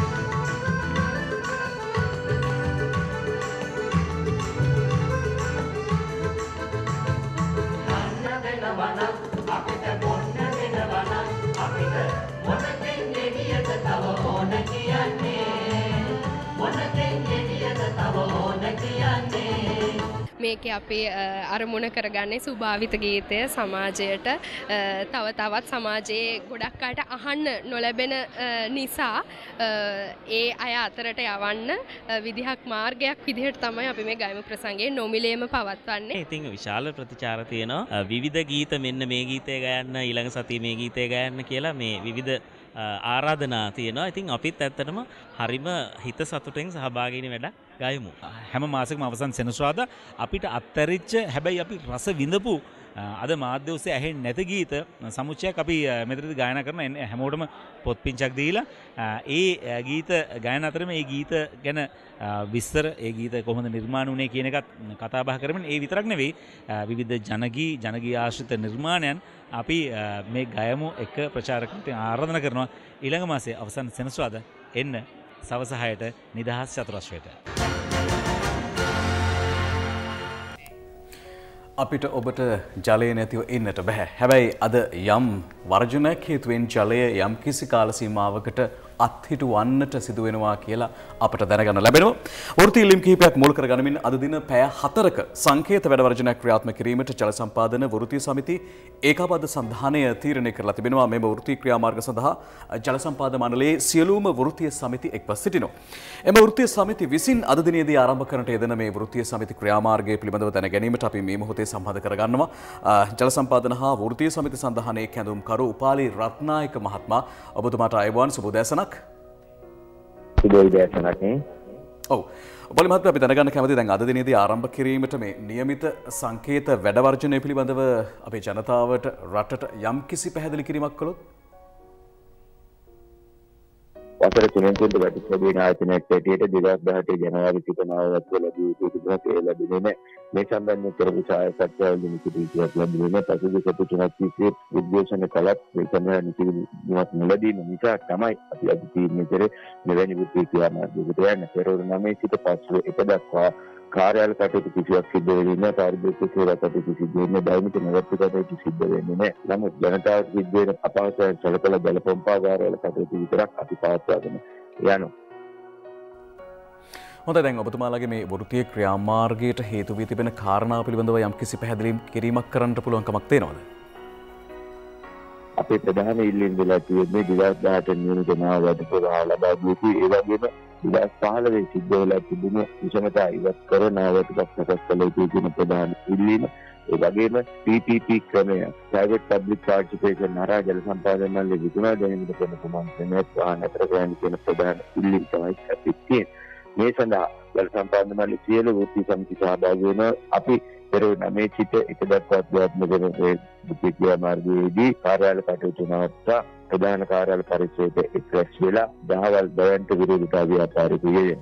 S13: මේකේ අපි අරමුණ කරගන්නේ සුභාවිත ගීතය සමාජයට තව තවත් සමාජයේ ගොඩක් අයට අහන්න නොලැබෙන නිසා ඒ අය අතරට යවන්න විදිහක් මාර්ගයක් විදිහට තමයි අපි මේ ගයමු ප්‍රසංගයේ නොමිලේම පවත්වන්නේ.
S14: ඉතින් විශාල ප්‍රතිචාර තියෙනවා. විවිධ ගීත මෙන්න මේ ගීතය ගයන්න ඊළඟ සතියේ මේ ගීතය ගයන්න කියලා මේ විවිධ ආරාධනා තියෙනවා. ඉතින් අපිත් ඇත්තටම හරිම හිත සතුටෙන් සහභාගී වෙන වැඩක් ගයමු.
S12: හැම මාසෙකම අවසන් සෙනසුරාදා අපිට අත්හැරිච්ච හැබැයි අපි රස විඳපු අද මාධ්‍ය ඔස්සේ ඇහෙන්නේ නැති ගීත සමුච්චයක් අපි මෙතනදී ගායනා කරන හැමෝටම පොත් පිංචක් දීලා ඒ ගීත ගායනා අතරේ මේ ගීත ගැන විස්තර ඒ ගීත කොහොමද නිර්මාණය වුණේ කියන එකත් කතා බහ කරමින් ඒ විතරක් නෙවෙයි විවිධ ජනගී ආශ්‍රිත නිර්මාණයන් අපි මේ ගයමු එක ප්‍රචාරකයන්ට ආරාධනා කරනවා ඊළඟ මාසයේ අවසන් සෙනසුරාදා එන්න සවස 6ට නිදහස් චතුරස්‍රයට.
S3: අපිට ඔබට ජලය නැතිව ඉන්නට බෑ. හැබැයි අද යම් වර්ජනයක් හේතුවෙන් ජලය යම් කිසි කාල සීමාවකට අත්හිටුවන්නට සිදු වෙනවා කියලා අපට දැනගන්න ලැබෙනවා. වෘත්තීය ඉල්ලීම් කිහිපයක් මුල් කරගනිමින් අද දින පැය 4ක සංකේත වැඩ වර්ජනයක් ක්‍රියාත්මක කිරීමට ජල සම්පාදන වෘත්තීය සමිති ඒකාබද්ධ සන්ධානය තීරණය කරලා තිබෙනවා. මෙම වෘත්තීය ක්‍රියාමාර්ග සඳහා ජල සම්පාදන මණ්ඩලයේ සියලුම වෘත්තීය සමිති එක්ව සිටිනවා. එම වෘත්තීය සමිති විසින් අද දිනේදී ආරම්භ කරන්නට යෙදෙන මේ වෘත්තීය සමිති ක්‍රියාමාර්ගය පිළිබඳව දැන ගැනීමට අපි මේ මොහොතේ සම්බන්ධ කරගන්නවා. ජල සම්පාදන හා වෘත්තීය සමිති සන්ධානයේ කැඳවුම්කරු උපාලි රත්නායක මහත්මයා, ඔබතුමාට ආයුබෝවන්, සුබ උදෑසනක්. ඔව්, උපාලි මහත්මයා, අපි දැනගන්න කැමතියි දැන් අද දිනේදී ආරම්භ කිරීමට මේ નિયમિત සංකේත වැඩ වර්ජනය පිළිබඳව අපේ ජනතාවට රටට යම් කිසි පැහැදිලි කිරීමක් කළොත්.
S15: වසර 3 තුනට වැඩිපුර ආයතනයක් ඇටියට 2018 ජනවාරි 19 වසර ලැබී තිබුණා. ඒ ලැබුණේ මේ සම්බන්ධ කරපු සායකත්වවලින් කිසිවක් ලැබුණේ නැහැ. පසුගිය සති 3ක් තිස්සේ උද්ඝෝෂණ කළත් ඒ සම්බන්ධ නිතිවිමත් නොලැබීම නිසා තමයි අපි අද තීරණය කරේ මෙවැනි ක්‍රියාමාර්ගයකට යන්න. පෙරවරු 9 සිට පසුව එක දක්වා කාර්යාල කටයුතු කිසිවක් සිද්ධ වෙන්නේ නැහැ. පාරිභෝගික සේවා කටයුතු සිද්ධ වෙන්නේ නැහැ. දෛනික නවත්තු කටයුතු සිද්ධ වෙන්නේ නැහැ. නමුත් ජනතාවට සිද්ධ වෙන අපහසුතාවයන් සැලකලා ජල පම්පාගාරවල කටයුතු විතරක් අපි පවත්වාගෙන යනවා.
S3: හොඳයි, දැන් ඔබතුමාලාගේ මේ වෘත්තීය ක්‍රියාමාර්ගයට හේතු වී තිබෙන කාරණා පිළිබඳව යම් කිසි පැහැදිලි කිරීමක් කරන්නට පුළුවන් කමක් තියෙනවද?
S15: අපේ ප්‍රධාන ඉල්ලීම් වෙලා තියෙන්නේ 2018 නියමිත නාම වැඩපිළිවෙළ ලබා දීපු ඒ වගේම 2015 සිද්ධ වෙලා තිබුණු විෂමතා ඉවත් කර නාවටක් සකස් කළ යුතු කියන ප්‍රධාන ඉල්ලීම. ඒ වගේම PPP ක්‍රමය, private public participation හරහා ජල සම්පාදන මණ්ඩලයේ විකුණා ගැනීමට කරන ප්‍රමාණයක් වාහනතර ගන්න කියන ප්‍රධාන ඉල්ලීම් තමයි අපි තියෙන්නේ. මේ සඳහා ජල සම්පාදන මණ්ඩලයේ සියලු වෘත්තීය සමිති සහභාගී වෙනවා. අපි පෙරවරු 9 සිට එක දක්වා ක්‍රියාත්මක වෙන මේ ක්‍රියාමාර්ගයේදී කාර්යාල කටයුතු නවත්තා ප්‍රධාන කාර්යාල පරිසරයට එක්රැස් වෙලා දහවල් දවල්ට විරෝධතා ව්‍යාපාරිකයෝ යෙදෙනවා.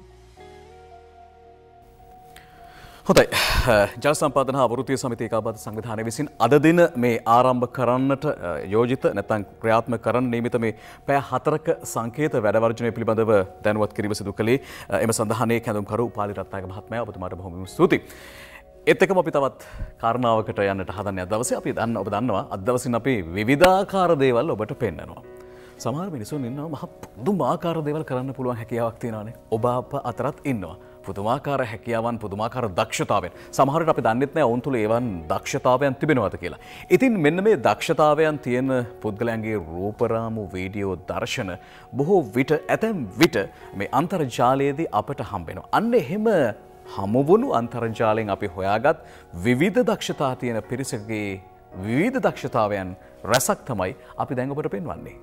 S3: හොඳයි, ජල සම්පාදන හා වෘත්තීය සමිති ඒකාබද්ධ සංවිධානය විසින් අද දින මේ ආරම්භ කරන්නට යෝජිත නැත්නම් ක්‍රියාත්මක කරන්න නියමිත මේ පැය 4ක සංකේත වැඩ වර්ජනය පිළිබඳව දැනුවත් කිරීම සිදු කළේ එම සඳහානේ කැඳවුම්කරු උපාලි රත්නායක මහත්මයා, ඔබතුමාට බොහොම ස්තුතියි. ඒත් එක්කම අපි තවත් කාරණාවකට යන්නට හදන්නේ අද දවසේ. අපි ඔබ දන්නවා අද දවසින් අපි විවිධාකාර දේවල් ඔබට පෙන්නනවා. සමහර මිනිසුන් ඉන්නවා මහ පුදුමාකාර දේවල් කරන්න පුළුවන් හැකියාවක් තියෙනවානේ. ඔබ අප අතරත් ඉන්නවා. පුදුමාකාර හැකියාවන්, පුදුමාකාර දක්ෂතාවයන්. සමහරවිට අපි දන්නෙත් නැහැ ඔවුන් තුළ ඒවන් දක්ෂතාවයන් තිබෙනවද කියලා. ඉතින් මෙන්න මේ දක්ෂතාවයන් තියෙන පුද්ගලයන්ගේ රූපරාමු, වීඩියෝ දර්ශන බොහෝ විට ඇතැම් විට මේ අන්තර්ජාලයේදී අපට හම්බෙනවා. අන්න එහෙම හමුවුණු අන්තර්ජාලයෙන් අපි හොයාගත් විවිධ දක්ෂතා තියෙන පිරිසකගේ විවිධ දක්ෂතාවයන් රැසක් තමයි අපි දැන් ඔබට පෙන්වන්නේ.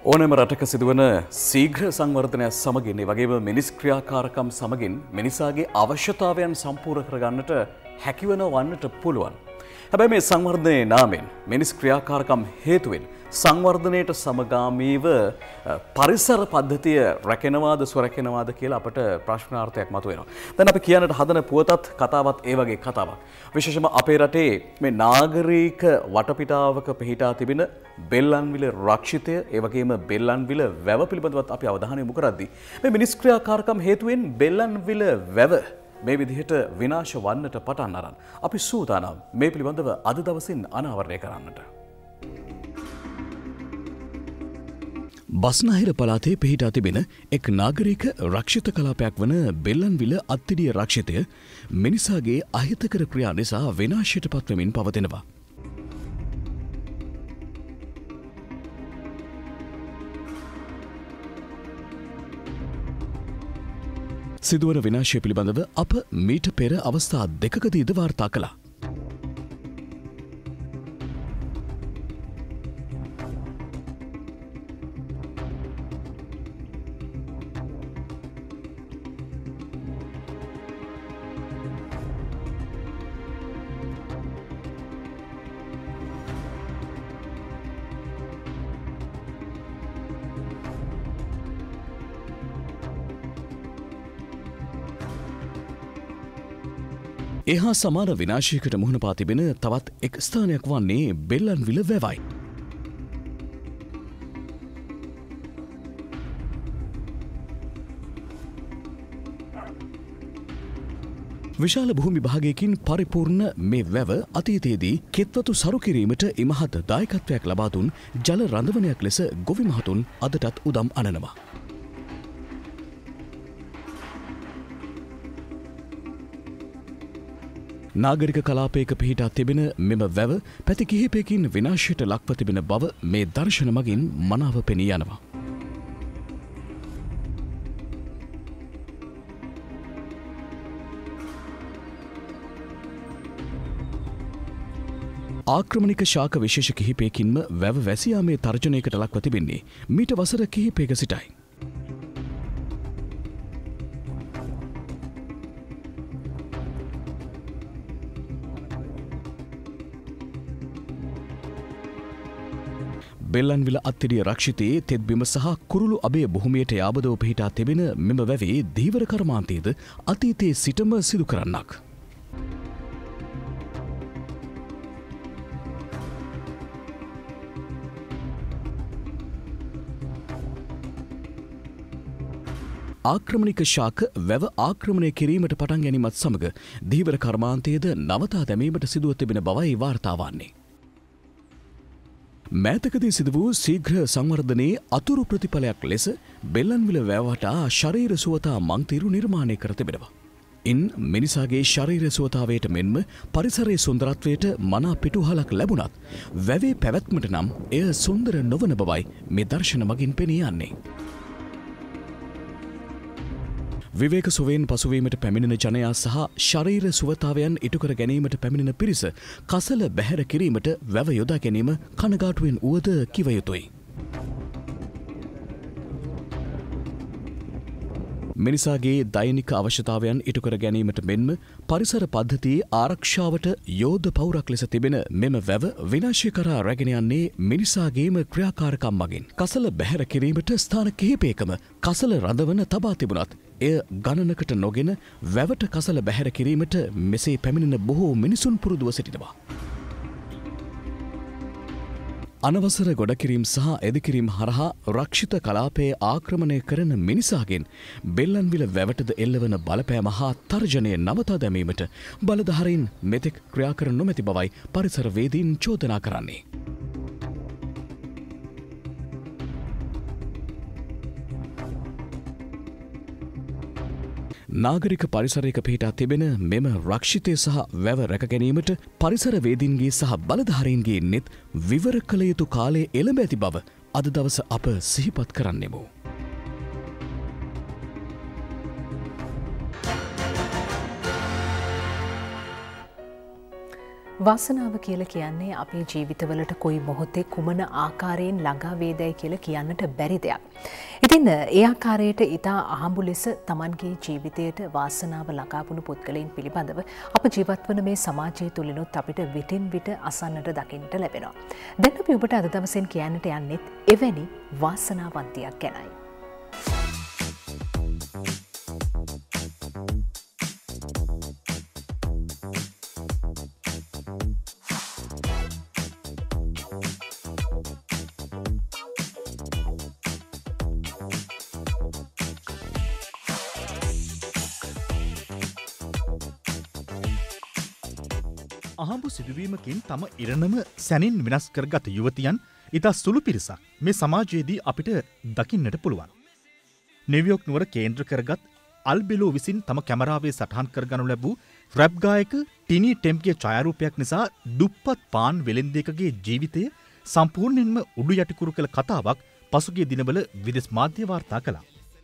S3: ඕනෑම රටක සිදුවන ශීඝ්‍ර සංවර්ධනයක් සමගින් ඒ වගේම මිනිස් ක්‍රියාකාරකම් සමගින් මිනිසාගේ අවශ්‍යතාවයන් සම්පූර්ණ කරගන්නට හැකිවන වන්නට පුළුවන්. හැබැයි මේ සංවර්ධනයේ නාමයෙන් මිනිස් ක්‍රියාකාරකම් හේතුවෙන් සංවර්ධනයට සමගාමීව පරිසර පද්ධතිය රැකෙනවාද සුරැකෙනවාද කියලා අපට ප්‍රශ්නාර්ථයක් මතුවෙනවා. දැන් අපි කියන්නට හදන පුවතත් කතාවත් ඒ වගේ කතාවක්. විශේෂයෙන්ම අපේ රටේ මේ නාගරික වටපිටාවක පිහිටා තිබෙන බෙල්ලන්විල රක්ෂිතය ඒ වගේම බෙල්ලන්විල වැව පිළිබඳවත් අපි අවධානය යොමු කරද්දී මේ මිනිස් ක්‍රියාකාරකම් හේතුවෙන් බෙල්ලන්විල වැව මේ විදිහට විනාශ වන්නට පටන් අරන් අපි සූදානම් මේ පිළිබඳව අද දවසින් අනාවරණය කරන්නට.
S1: බස්නාහිර පළාතේ පිහිටා තිබෙන එක් නාගරික රක්ෂිත කලාපයක් වන බෙල්ලන්විල අත්තිඩිය රක්ෂිතය මිනිසාගේ අහිතකර ක්‍රියා නිසා විනාශයට පත්වමින් පවතිනවා. සිදුවන විනාශය පිළිබඳව අප මීට පෙර අවස්ථා දෙකකදීද වාර්තා කළා. එහා සමාන විනාශයකට මුහුණ පා තිබෙන තවත් එක් ස්ථානයක් වන්නේ බෙල්ලන්විල වැවයි. විශාල භූමි භාගයකින් පරිපූර්ණ මේ වැව අතීතයේදී කෙත්වතු සරු කිරීමට ඉමහත් දායකත්වයක් ලබා දුන් ජල රඳවනයක් ලෙස ගොවි මහතුන් අදටත් උදම් අනනවා. නාගරික කලාපයක පිහිටා තිබෙන මෙම වැව පැති කිහිපයකින් විනාශයට ලක්ව තිබෙන බව මේ දර්ශන මගින් මනාව පෙනී යනවා. ආක්‍රමණික ශාක විශේෂ කිහිපයකින්ම වැව වැසියාමේ තර්ජනයකට ලක්ව තිබෙන්නේ මීට වසර කිහිපයක සිටයි. බෙල්ලන්විල අත්තිඩිය රක්ෂිතයේ තෙත්බිම සහ කුරුළු අබේ බොහොමයට යාබදව පිහිටා තිබෙන මෙම වැවේ දීවර කර්මාන්තයේද අතීතයේ සිටම සිදු කරන්නක්. ආක්‍රමණික ශාක වැව ආක්‍රමණය කිරීමට පටන් ගැනීමත් සමග දීවර කර්මාන්තයේද නවතා දැමීමට සිදුව තිබෙන බවයි වාර්තා වන්නේ. මෑතකදී සිදු වූ ශීඝ්‍ර සංවර්ධනයේ අතුරු ප්‍රතිඵලයක් ලෙස බෙල්ලන්විල වැවටා ශරීර සුවතා මංතිරු නිර්මාණය කර තිබෙනවා. ඉන් මිනිසාගේ ශරීර සුවතාවයට මෙන්ම පරිසරයේ සුන්දරත්වයට මනා පිටුහලක් ලැබුණත් වැවේ පැවැත්මට නම් එය සුන්දර නොවන බවයි මේ දර්ශන මගින් පෙනී යන්නේ. විවේක සුවයෙන් පසුවීමට පැමිණෙන ජනයා සහ ශරීර සුවතාවයන් ඉටුකර ගැනීමට පැමිණෙන පිරිස කසල බැහැර කිරීමට වැව යොදා ගැනීම කනගාටුවෙන් වුවද කිව යුතුයි. මිනිසාගේ දෛනික අවශ්‍යතාවයන් ඉටුකර ගැනීමට මෙන්ම පරිසර පද්ධතියේ ආරක්ෂාවට යෝධ පවුරක් ලෙස තිබෙන මෙම වැව විනාශය කරා රැගෙන යන්නේ මිනිසාගේම ක්‍රියාකාරකම් මගින්. කසල බැහැර කිරීමට ස්ථාන කිහිපයකම කසල රඳවන තබා තිබුණත් එය ගණනකට නොගෙන වැවට කසල බැහැර කිරීමට මෙසේ පැමිණෙන බොහෝ මිනිසුන් පුරුදුව සිටිනවා. අනවසර ගොඩකිරීම් සහ එදිකිරීම් හරහා රක්ෂිත කලාපයේ ආක්‍රමණය කරන මිනිසාගෙන් බෙල්ලන්විල වැවටද එල්ලවන බලපෑම හා තර්ජනය නවතා දැමීමට බලධාරීන් මෙතෙක් ක්‍රියා කර නොමැති බවයි පරිසරවේදීන් චෝදනා කරන්නේ. නාගරික පරිසරයක පිහිටා තිබෙන මෙම රක්ෂිතය සහ වැව රැක ගැනීමට පරිසරවේදීන්ගේ සහ බලධාරීන්ගේ නෙත් විවර කළ යුතු කාලයේ එළඹ ඇති බව අද දවස අප සිහිපත් කරන්නෙමු.
S2: වාසනාව කියලා කියන්නේ අපේ ජීවිතවලට කොයි මොහොතේ කුමන ආකාරයෙන් ළඟා වේදයි කියලා කියන්නට බැරි දෙයක්. ඉතින් ඒ ආකාරයට ඊටා අහඹු ලෙස Tamanගේ ජීවිතයට වාසනාව ලඟාවුණු පුද්ගලයන් පිළිබඳව අප ජීවත් වන මේ සමාජය තුලිනුත් අපිට විටින් විට අසන්නට දකින්නට ලැබෙනවා. දැන් අපි ඔබට අද දවසෙන් කියන්නට යන්නේ එවැනි වාසනාවන්තයෙක් ගැනයි.
S16: අහඹු සිදුවීමකින් තම ඉරණම සැනින් වෙනස් කරගත යුවතියන් ඉතා සුළු පිරිසක් මේ සමාජයේදී අපිට දකින්නට පුළුවන්. නිව්යෝක් නුවර කේන්ද්‍ර කරගත් අල්බෙලෝ විසින් තම කැමරාවේ සටහන් කරගනු ලැබූ රැප් ගායක ටිනී ටෙම්ගේ ඡායාරූපයක් නිසා දුප්පත් පාන් වෙළෙන්දෙකගේ ජීවිතය සම්පූර්ණයෙන්ම උඩු යටිකුරු කළ කතාවක් පසුගිය දිනවල විදේශ මාධ්‍ය වාර්තා කළා.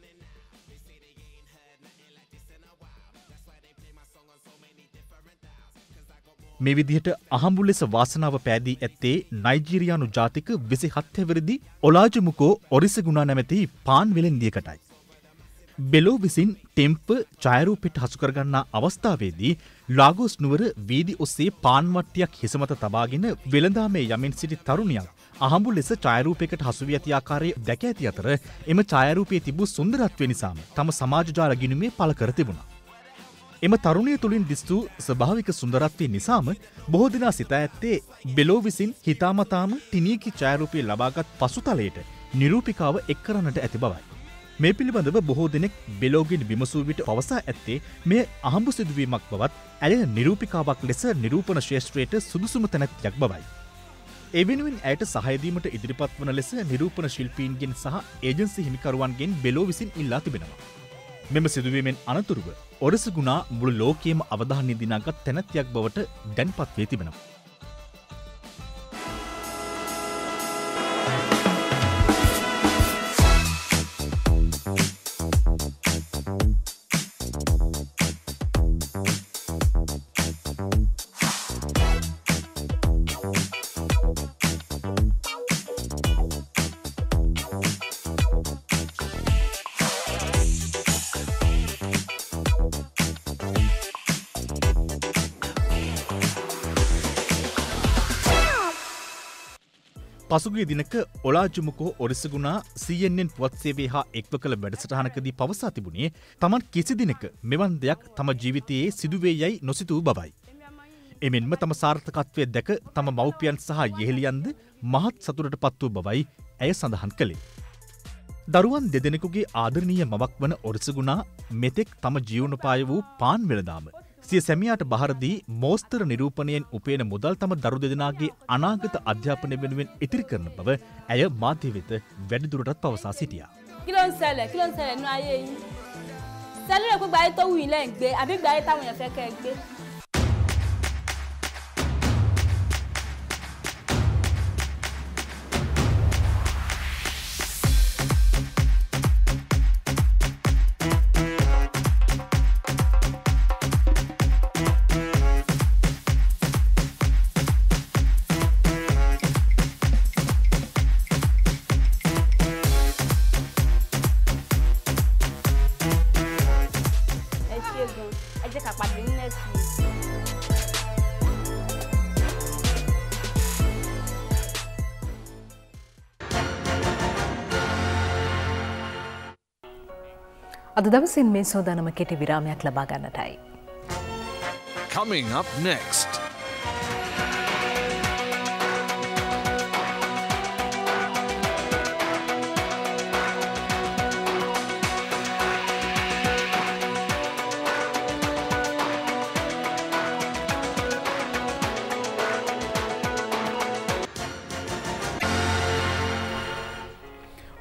S16: මේ විදිහට අහඹු ලෙස වාසනාව පෑදී ඇත්තේ නයිජීරියානු ජාතික 27 හැවිරිදි ඔලාජමුකෝ ඔරිසගුණා නැමැති පාන් වෙළෙන්දියකටයි. බෙලෝ විසින් ටෙම්ප ඡායාරූපයට හසු කරගන්නා අවස්ථාවේදී ලාගෝස් නුවර වීදි ඔස්සේ පාන් වට්ටියක් හිස මත තබාගෙන වෙළඳාමේ යමින් සිටි තරුණියක් අහඹු ලෙස ඡායාරූපයකට හසු වී ඇති ආකාරය දැක ඇති අතර එම ඡායාරූපයේ තිබූ සුන්දරත්වය නිසාම තම සමාජ ජාල ගිණුමේ පළ කර තිබුණා. එම තරුණිය තුළින් දිස්තු ස්වභාවික සුන්දරත්වය නිසාම බොහෝ දෙනා සිතා ඇත්තේ බෙලෝ විසින් හිතාමතාම ටිනීගේ ඡායාරූපය ලබාගත් පසුතලයට නිරූපිකාව එක් කරන්නට ඇති බවයි. මේ පිළිබඳව බොහෝ දෙනෙක් බෙලෝගෙන් විමසූ විට පවසා ඇත්තේ මෙය අහඹු සිදුවීමක් බවත් ඇය නිරූපිකාවක් ලෙස නිරූපණ ශ්‍රේෂ්ත්‍රයට සුදුසුම තැනැත්තියක් බවයි. ඒ වෙනුවෙන් ඇයට සහාය දීමට ඉදිරිපත් වන ලෙස නිරූපණ ශිල්පීන්ගෙන් සහ ඒජන්සි හිමිකරුවන්ගෙන් බෙලෝ විසින් ඉල්ලා තිබෙනවා. මෙම සිදුවීමෙන් අනතුරුව ඔරිසගුණා මුළු ලෝකයේම අවධානය දිනාගත් තැනැත්තියක් බවට දැන්පත් වී තිබෙනවා. පසුගිය දිනක ඔලාජමුකෝ ඔරිසගුණා CNN පුවත් සේවය හා එක්ව කළ වැඩසටහනකදී පවසා තිබුණේ තමන් කිසි දිනක මෙවන් දෙයක් තම ජීවිතයේ සිදුවේ යයි නොසිතූ බවයි. එමෙන්ම තම සාර්ථකත්වය දැක තම මව්පියන් සහ යෙහෙලියන්ද මහත් සතුටට පත් වූ බවයි ඇය සඳහන් කළේ. දරුවන් දෙදෙනෙකුගේ ආදරණීය මවක් වන ඔරිසගුණා මෙතෙක් තම ජීවනෝපාය වූ පාන් වෙළඳාම සිය සැමියාට බහර දී මෝස්තර නිරූපණයෙන් උපයන මුදල් තම දරු දෙදෙනාගේ අනාගත අධ්‍යාපනය වෙනුවෙන් ඉතිරි කරන බව ඇය මාධ්‍ය වෙත වැඩිදුරටත් පවසා සිටියා.
S17: Kí ló ń ṣẹlẹ̀ nínú ayé yín? Ṣẹlẹ̀ rẹ̀ pé gbáyé tó wù yín lẹ́ ń gbé àbí gbáyé táwọn èèyàn fẹ́ kẹ́ ẹ gbé.
S2: අද දවසින් මේ සෝදානම කෙටි විරාමයක් ලබා ගන්නටයි.
S18: Coming up next.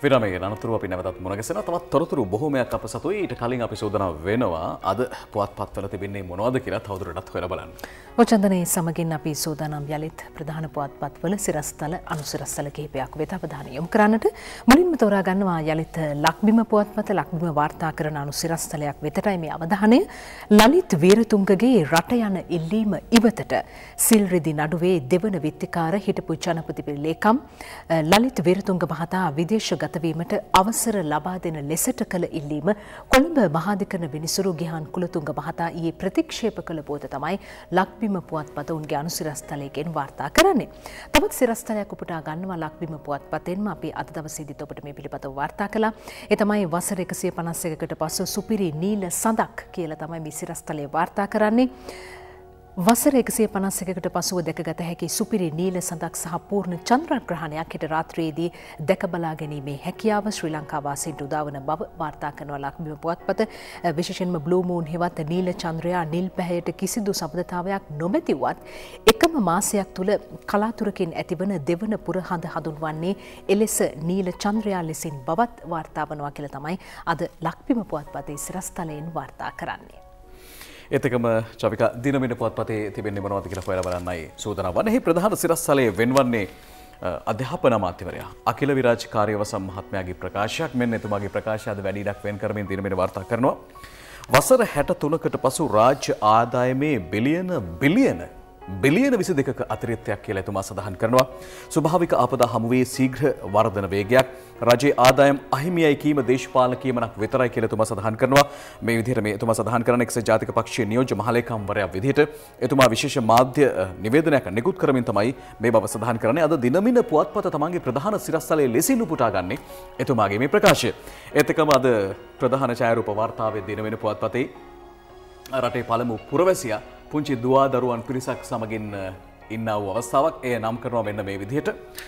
S3: විරමයේ අනතුරු අපි නැවතත් මුණ ගැසෙනවා. තවත් තොරතුරු බොහෝමයක් අප සතුයි. ඊට කලින් අපි සූදානම් වෙනවා අද පුවත්පත්වල තිබෙන්නේ මොනවද කියලා තවදුරටත් හොයලා බලන්න.
S2: ඔචන්දනේ සමගින් අපි සූදානම් යලිත් ප්‍රධාන පුවත්පත්වල සිරස්තල අනුසිරස්තල කිහිපයක් වෙත අවධානය යොමු කරන්නට. මුලින්ම තෝරා ගන්නවා යලිත් ලක්බිම පුවත්පත ලක්බිම වාර්තා කරන අනුසිරස්තලයක් වෙතටයි මේ අවධානය. ලලිත් වීරතුංගගේ රට යන ඉල්ලීම ඉවතට සිල් රිදි නඩුවේ දෙවන විත්තිකාර හිටපු ජනපති ලේකම් ලලිත් වීරතුංග මහතා විදේශගත වීමට අවසර ලබා දෙන ලෙසට කළ ඉල්ලීම කොළඹ මහාධිකරණ විනිසුරු ගිහාන් කුලතුංග මහතා ඊයේ ප්‍රතික්ෂේප කළ පොත තමයි ලක්බිම පුවත්පත උන්ගේ අනුසිරස්තලයෙන් වාර්තා කරන්නේ. තවත් සිරස්තලයක් උපුටා ගන්නවා ලක්බිම පුවත්පතෙන්ම අපි අද දවසේදීත් ඔබට මේ පිළිබඳව වාර්තා කළා. ඒ තමයි වසර 151කට පසු සුපිරි නීල සඳක් කියලා තමයි මේ සිරස්තලය වාර්තා කරන්නේ. වසර 151කට පසුව දැකගත හැකි සුපිරි නීල සඳක් සහ පූර්ණ චන්ද්‍රග්‍රහණයක් හෙට රාත්‍රියේදී දැක බලා ගැනීමේ හැකියාව ශ්‍රී ලංකා වාසීන්ට උදාවන බව වාර්තා කරනවා ලක්බිම පුවත්පත. විශේෂයෙන්ම බ්ලූ මූන් හෙවත් නීල චන්ද්‍රයා නිල් පැහැයට කිසිදු සබඳතාවයක් නොමැතිවත් එකම මාසයක් තුල කලාතුරකින් ඇතිවන දෙවන පුරහඳ හඳුන්වන්නේ එලෙස නීල චන්ද්‍රයා ලෙසින් බවත් වාර්තා වනවා කියලා තමයි අද ලක්බිම පුවත්පතේ සිරස්තලයෙන් වාර්තා කරන්නේ.
S3: එතකම චවික දිනමින පුවත්පතේ තිබෙන්නේ මොනවද කියලා හොයලා බලන්නයි සූදානම් වන්නේ. ප්‍රධාන සිරස්තලයේ වෙන්වන්නේ අධ්‍යාපන අමාත්‍යවරයා අකිල විරාජ් කාර්යවසම් මහත්මයාගේ ප්‍රකාශයක්. මෙන්න එතුමාගේ ප්‍රකාශය අද වැඩි ඉඩක් වෙන් කරමින් දිනමින වාර්තා කරනවා. වසර 63කට පසු රාජ්‍ය ආදායමේ බිලියන 22ක අතිරික්තයක් කියලා එතුමා සඳහන් කරනවා. ස්වභාවික ආපදා හමුවේ ශීඝ්‍ර වර්ධන වේගයක් රජයේ ආදායම් අහිමියයි කීම දේශපාලන කීමනක් විතරයි කියලා එතුමා සඳහන් කරනවා. මේ විදිහට මේ එතුමා සඳහන් කරන එක්සත් ජාතික පක්ෂයේ නියෝජ්‍ය මහලේකම්වරයා විදිහට එතුමා විශේෂ මාධ්‍ය නිවේදනයක් නිකුත් කරමින් තමයි මේ බව සඳහන් කරන්නේ. අද දිනමින පුවත්පත තමන්ගේ ප්‍රධාන සිරස්තලයේ ලෙසින් උපුටා ගන්නේ එතුමාගේ මේ ප්‍රකාශය. ඒත් එක්කම අද ප්‍රධාන ඡායාරූප වාර්තාවේ දිනමින පුවත්පතේ රටේ පළමු පුරවැසියා පුංචි දුවා දරුවන් පිරිසක් සමගින් ඉන්නා වූ අවස්ථාවක්. එය නම් කරනවා මෙන්න මේ විදිහට.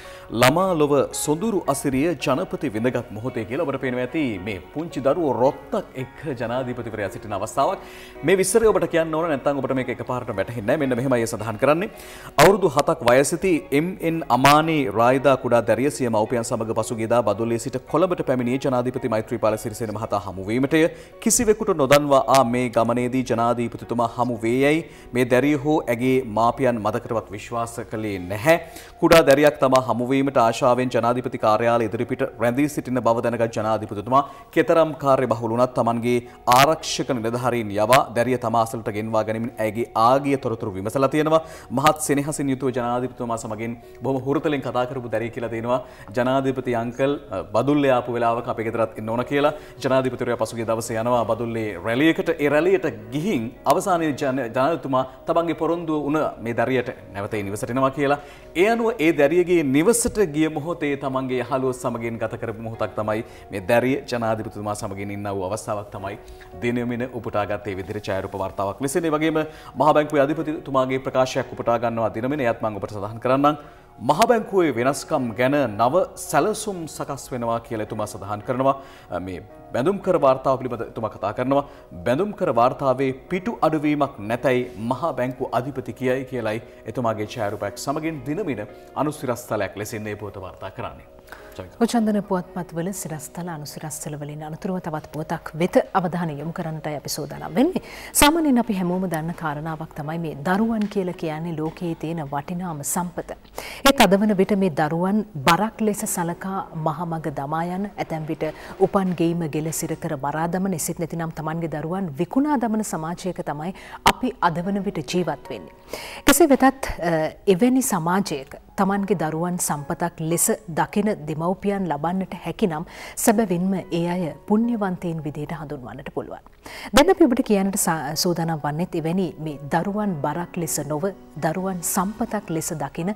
S3: ළමා ලොව සොඳුරු අසිරිය ජනපති විඳගත් මොහොතේ කියලා ඔබට පේනවා ඇති මේ පුංචි දරුවෝ රොත්තක් එක්ක ජනාධිපතිවරයා සිටින අවස්ථාවක්. මේ විස්තරය ඔබට කියන්න ඕන නැත්නම් ඔබට මේක එකපාරට වැටහෙන්නේ නැහැ. මෙන්න මෙහෙමයි සඳහන් කරන්නේ. අවුරුදු 7ක් වයසති එම්.එන්. අමානි රායිදා කුඩා දැරිය සිය මව්පියන් සමග පසුගියදා බදුල්ලේ සිට කොළඹට පැමිණියේ ජනාධිපති මෛත්‍රීපාල සිරිසේන මහතා හමු වීමටය. කිසිවෙකුට නොදන්වා මේ ගමනේදී ජනාධිපතිතුමා හමු වේයයි මේ දැරිය හෝ ඇගේ මාපියන් මදකටවත් විශ්වාස කළේ නැහැ. කුඩා දැරියක් තමා හමු වීමට ආශාවෙන් ජනාධිපති කාර්යාලය ඉදිරිපිට රැඳී සිටින බව දැනගත් ජනාධිපතිතුමා කෙතරම් කාර්යබහුල වුණත් තමන්ගේ ආරක්ෂක නිලධාරීන් යවා දැරිය තම අසලට ගෙන්වා ගැනීමෙන් ඇගේ ආගිය තොරතුරු විමසලා තියෙනවා. මහත් සෙනෙහසින් යුතුව ජනාධිපතිතුමා සමගින් බොහොම හුරුතලින් කතා කරපු දැරිය කියලා තියෙනවා. ජනාධිපති අංකල් බදුල්ලේ ආපු වෙලාවක අපේ ගෙදරත් ඉන්න ඕන කියලා. ජනාධිපතිවරයා පසුගිය දවසේ යනවා බදුල්ලේ රැළියකට. ඒ රැළියට ගිහින් අවසානයේ ජනාධිපතිතුමා තමන්ගේ පොරොන්දුව වුණ මේ දැරියට නැවත නිවසට එනවා කියලා. ඒ අනුව ඒ දැරියගේ නිවසට ගිය මොහොතේ තමන්ගේ යහළුවෝ සමගින් ගත කරපු මොහොතක් තමයි මේ දැරිය ජනාධිපතිතුමා සමගින් ඉන්න වූ අවස්ථාවක් තමයි දිනමින උපුටාගත් ඒ විදිහට ඡායාරූප වාර්තාවක් ලෙස. ඒ වගේම මහා බැංකුවේ අධිපතිතුමාගේ ප්‍රකාශයක් උපුටා ගන්නවා දිනමින. එයත් මම ඔබට සඳහන් කරන්නම්. මහා බැංකුවේ වෙනස්කම් ගැන නව සැලසුම් සකස් වෙනවා කියලා එතුමා සඳහන් කරනවා. මේ බැඳුම් කර වාර්තාව පිළිබඳ එතුමා කතා කරනවා. බැඳුම් කර වාර්තාවේ පිටු අඩුවීමක් නැතයි මහා බැංකුව අධිපති කියයි කියලයි එතුමාගේ ඡායාරූපයක් සමගින් දිනමින අනුසිරස්තලයක් ලෙසින් මේ පොත වාර්තා කරන්නේ.
S2: ඔචන්දන පුවත්පත්වල සිරස්තල අනුසිරස්තල වලින් අනතුරුව තවත් පුවතක් වෙත අවධානය යොමු කරන්නටයි අපි සූදානම් වෙන්නේ. සාමාන්‍යයෙන් අපි හැමෝම දන්න කාරණාවක් තමයි මේ දරුවන් කියලා කියන්නේ ලෝකයේ තියෙන වටිනාම සම්පත. ඒත් අද වන විට මේ දරුවන් බරක් ලෙස සලකා මහමග දමා යන ඇතැම් විට උපන් ගෙයිම ගෙල සිර කර මරා දමන එසේත් නැතිනම් තමන්ගේ දරුවන් විකුණා දමන සමාජයක තමයි අපි අද වන විට ජීවත් වෙන්නේ. කෙසේ වෙතත් එවැනි සමාජයක තමන්ගේ දරුවන් සම්පතක් ලෙස දකින දෙමව්පියන් ලබන්නට හැකිනම් සැබවින්ම ඒ අය පුණ්‍යවන්තයින් විදිහට හඳුන්වන්නට පුළුවන්. දැන් අපි ඔබට කියන්නට සූදානම් වන්නේත් එවැනි මේ දරුවන් බරක් ලෙස නොව දරුවන් සම්පතක් ලෙස දකින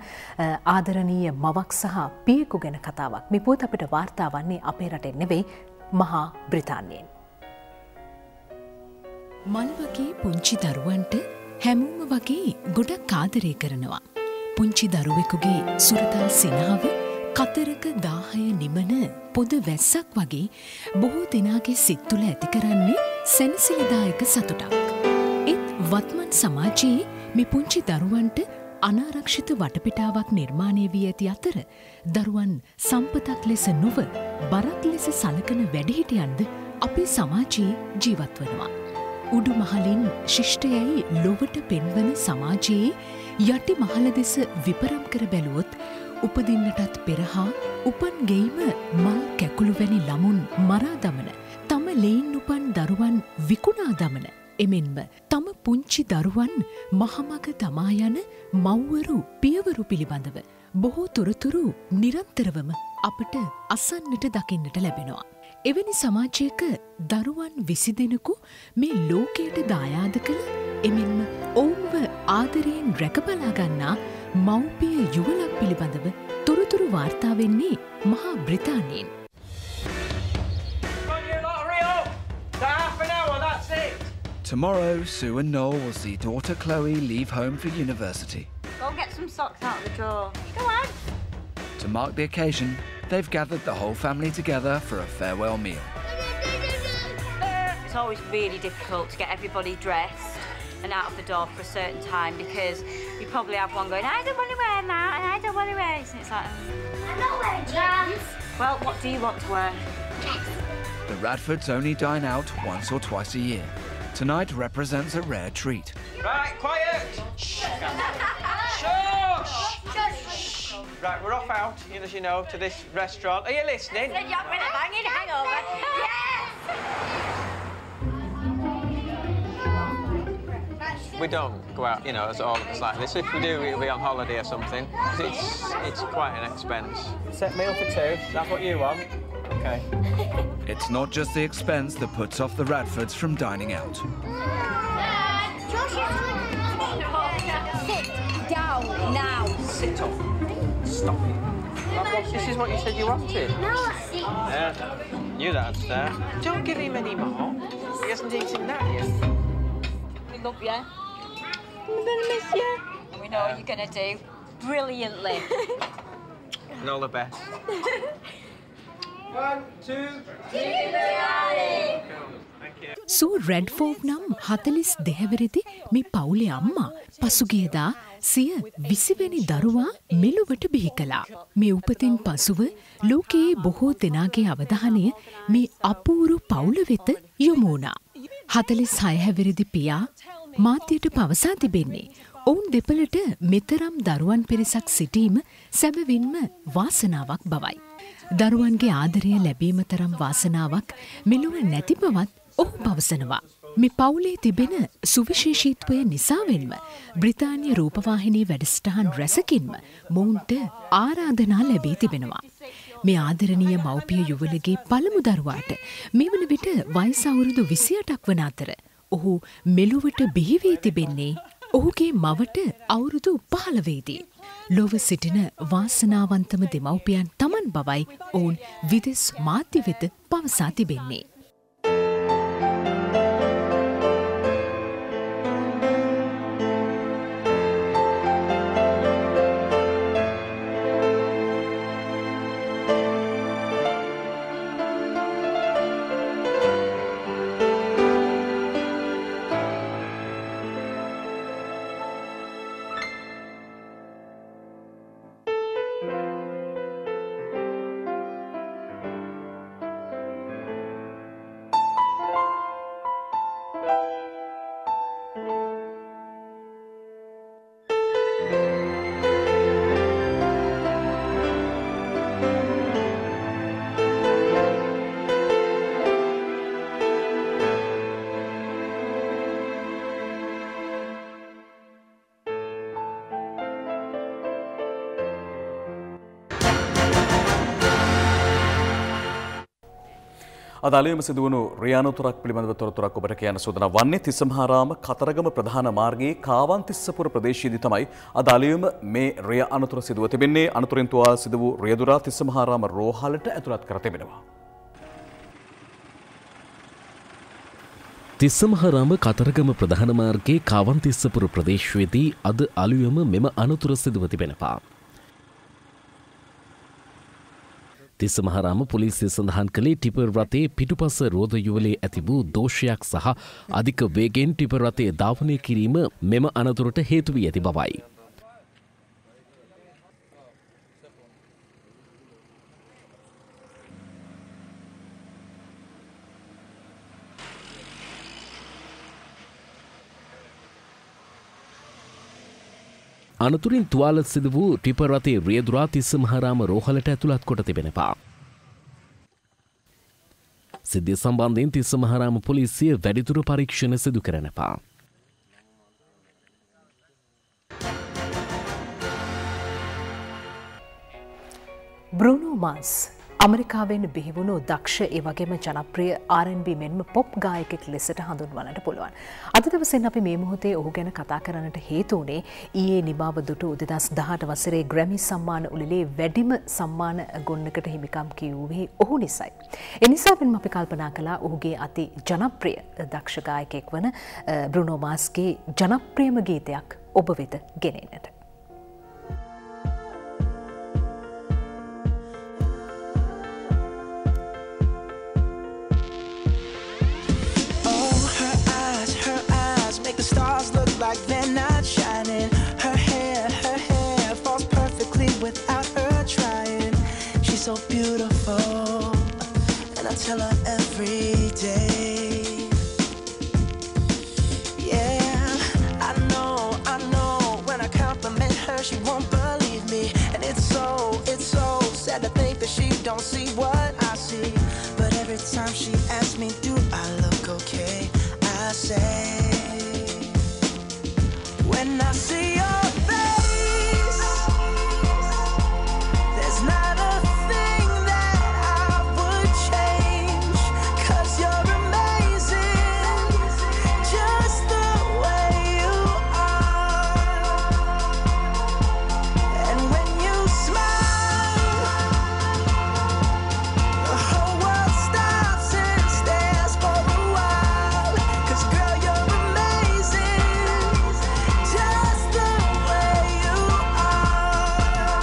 S2: ආදරණීය මවක් සහ පියෙකු ගැන කතාවක්. මේ පොත අපිට වාර්තා වන්නේ අපේ රටෙන් නෙවෙයි මහා බ්‍රිතාන්‍යයෙන්.
S19: මල් වගේ පුංචි දරුවන්ට හැමෝම වගේ ගොඩක් ආදරය කරනවා. පුංචි දරුවෙකුගේ සුරතල් සිනාව කතරක දාහය නිමන පොද වැස්සක් වගේ බොහෝ දෙනාගේ සිත් තුළ ඇති කරන්නේ සැනසිලිදායක සතුටක්. ඒත් වත්මන් සමාජයේ මේ පුංචි දරුවන්ට අනාරක්ෂිත වටපිටාවක් නිර්මාණය වී ඇති අතර දරුවන් සම්පතක් ලෙස නොව බරක් ලෙස සලකන වැඩිහිටියන්ද අපේ සමාජයේ ජීවත් වනවා. උඩු මහලින් ශිෂ්ටයයි ලොවට පෙන්වන සමාජයේ යටි මහල දෙස විපරම් කර බැලුවොත් උපදින්නටත් පෙරහා උපන් ගෙයිම මල් කැකුළු වැනි ළමුන් මරා දමන තම ලෙයින් උපන් දරුවන් විකුණා දමන එමෙන්ම තම පුංචි දරුවන් මහමග තමා යන මව්වරු පියවරු පිළිබඳව බොහෝ තොරතුරු නිරන්තරවම අපට අසන්නට දකින්නට ලැබෙනවා. එවැනි සමාජයක දරුවන් 20 දෙනෙකු මේ ලෝකයට දායාද කළ එමෙන්ම ඔවුන්ව ආදරයෙන් රැකබලා ගන්නා මව්පිය යුවලක් පිළිබඳව තොරතුරු වාර්තා වෙන්නේ මහා බ්‍රිතාන්‍යයෙන්.
S18: Tomorrow, Sue and Noel will see daughter Chloe leave home for university.
S20: Go and get some socks out of the drawer. Go on.
S18: To mark the occasion, they've gathered the whole family together for a farewell meal.
S20: It's always really difficult to get everybody dressed and out of the door for a certain time because you probably have one going, I don't want to wear that and I don't want to wear this. And it's like, I'm not wearing jeans. Well, what do you want to wear?
S18: The Radfords only dine out once or twice a year. Tonight represents a rare treat.
S21: Right, quiet! Shush! Right, we're off out, as you know, to this restaurant. Are you listening?
S20: You're with a banging hangover. Yes!
S21: We don't go out, as all of us like this. If we do, we'll be on holiday or something. It's quite an expense. Set meal for two. Is that what you want? Okay.
S18: It's not just the expense that puts off the Radfords from dining out.
S20: Sit down now.
S21: Sit up. Stop it. This is what you said you wanted.
S20: No,
S21: You don't understand. Don't give him any more. He hasn't eaten that yet.
S20: We love you. We're going to miss you. And we know what you're going to do brilliantly.
S21: And all the best. 1, 2, 3.
S19: සූ රෙඩ්ෆෝඩ් නම් 42 හැවිරිදි මේ පවුලේ අම්මා පසුගියදා සිය 20 වෙනි දරුවා මෙලොවට බිහි කළා. මේ උපතින් පසුව ලෝකයේ බොහෝ දෙනාගේ අවධානය මේ අපූරු පවුල වෙත යොමු වුණා. 46 හැවිරිදි පියා මාධ්‍යයට පවසා තිබෙන්නේ ඔවුන් දෙපළට මෙතරම් දරුවන් පිරිසක් සිටීම සැබවින්ම වාසනාවක් බවයි. දරුවන්ගේ ආදරය ලැබීම තරම් වාසනාවක් මෙලොව නැති බවත් ඔහු පවසනවා. මේ පවුලේ තිබෙන සුවිශේෂීත්වය නිසාවෙන්ම බ්‍රිතාන්‍ය රූපවාහිනී වැඩසටහන් රැසකින්ම මොවුන්ට ආරාධනා ලැබී තිබෙනවා. මේ ආදරණීය මව්පිය යුවලගේ පළමු දරුවාට මේ වන විට වයස අවුරුදු 28ක් වන අතර ඔහු මෙලොවට බිහි වී තිබෙන්නේ ඔහුගේ මවට අවුරුදු 15දී. ලොව සිටින වාසනාවන්තම දෙමව්පියන් තමන් බවයි ඔවුන් විදෙස් මාධ්‍ය වෙත පවසා තිබෙන්නේ.
S3: අද අලුයම සිදුවුණු රියානතුරක් පිළිබඳව තොරතුරක් ඔබට කියන්න සූදානම් වන්නේ තිස්සමහාරාම කතරගම ප්‍රධාන මාර්ගයේ කාවන්තිස්සපුර ප්‍රදේශයේදී තමයි අද අලුයම මේ රිය අනතුර සිදුව තිබෙන්නේ. අනතුරින් තුවාල සිදු වූ රියදුරා තිස්සමහාරාම රෝහලට ඇතුළත් කර තිබෙනවා.
S6: තිස්සමහාරාම කතරගම ප්‍රධාන මාර්ගයේ කාවන්තිස්සපුර ප්‍රදේශයේදී අද අලුයම මෙම අනතුර සිදුව තිබෙනවා. තිස්සමහාරාම පොලිසිය සඳහන් කළේ ටිපර් රථයේ පිටුපස රෝද යුවලේ ඇති වූ දෝෂයක් සහ අධික වේගෙන් ටිපර් රථය ධාවනය කිරීම මෙම අනතුරට හේතු වී ඇති බවයි. අනතුරින් තුවාල සිදු වූ ටිපර් රථයේ රියදුරා තිස්ස මහාරාම රෝහලට ඇතුළත් කොට තිබෙනවා. සිද්ධිය සම්බන්ධයෙන් තිස්ස මහාරාම පොලිසිය වැඩිදුර පරීක්ෂණ සිදු කරනවා.
S2: බ්‍රූනෝ මාස් ඇමරිකාවෙන් බිහිවුණු දක්ෂ ඒ වගේම ජනප්‍රිය R&B මෙන්ම පොප් ගායකයෙක් ලෙසට හඳුන්වන්නට පුළුවන්. අද දවසෙන් අපි මේ මොහොතේ ඔහු ගැන කතා කරන්නට හේතු වුණේ ඊයේ නිමාව දුටු 2018 වසරේ ග්‍රැමි සම්මාන උළෙලේ වැඩිම සම්මාන ගොන්නකට හිමිකම් කිව්වේ ඔහු නිසායි. ඒ නිසාවෙන්ම අපි කල්පනා කළා ඔහුගේ අති ජනප්‍රිය දක්ෂ ගායකයෙක් වන බ්‍රූනෝ මාස්ගේ ජනප්‍රියම ගීතයක් ඔබ වෙත ගෙනෙන්නට.
S5: Stars look like they're not shining. Her hair falls perfectly without her trying. She's so beautiful, and I tell her every day. Yeah, I know, when I compliment her, she won't believe me. And it's so sad to think that she don't see what I see. But every time she asks me, do I look okay? I say, when I see your face, there's not a thing that I would change, 'cause you're amazing, just the way you are. And when you smile, the whole world stops and stares for a while, 'cause girl, you're amazing, just the way you are.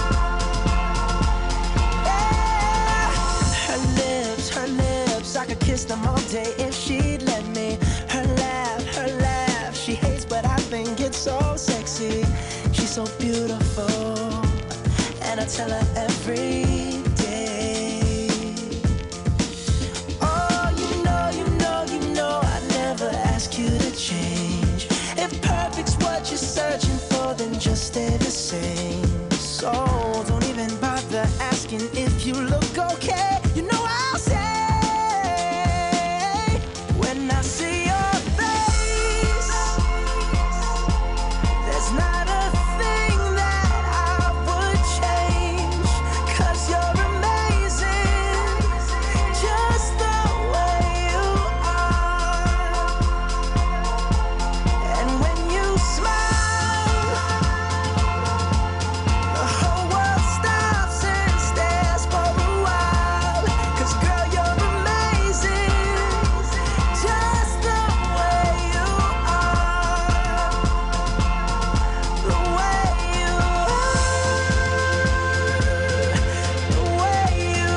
S5: Yeah. Her lips, I could kiss them all day if she'd let me. Her laugh, she hates but I think it's so sexy. She's so beautiful, and I tell her every day. Oh, you know, I never ask you to change. If perfect's what you're searching for, then just stay the same. So don't even bother asking if you look okay. You know I'll say, when I see your face, there's not a thing that I would change, 'cause you're amazing, just the way you are. And when you smile, the whole world stops and stares for a while, 'cause girl, you're amazing, just the way you are. The way you are, the way you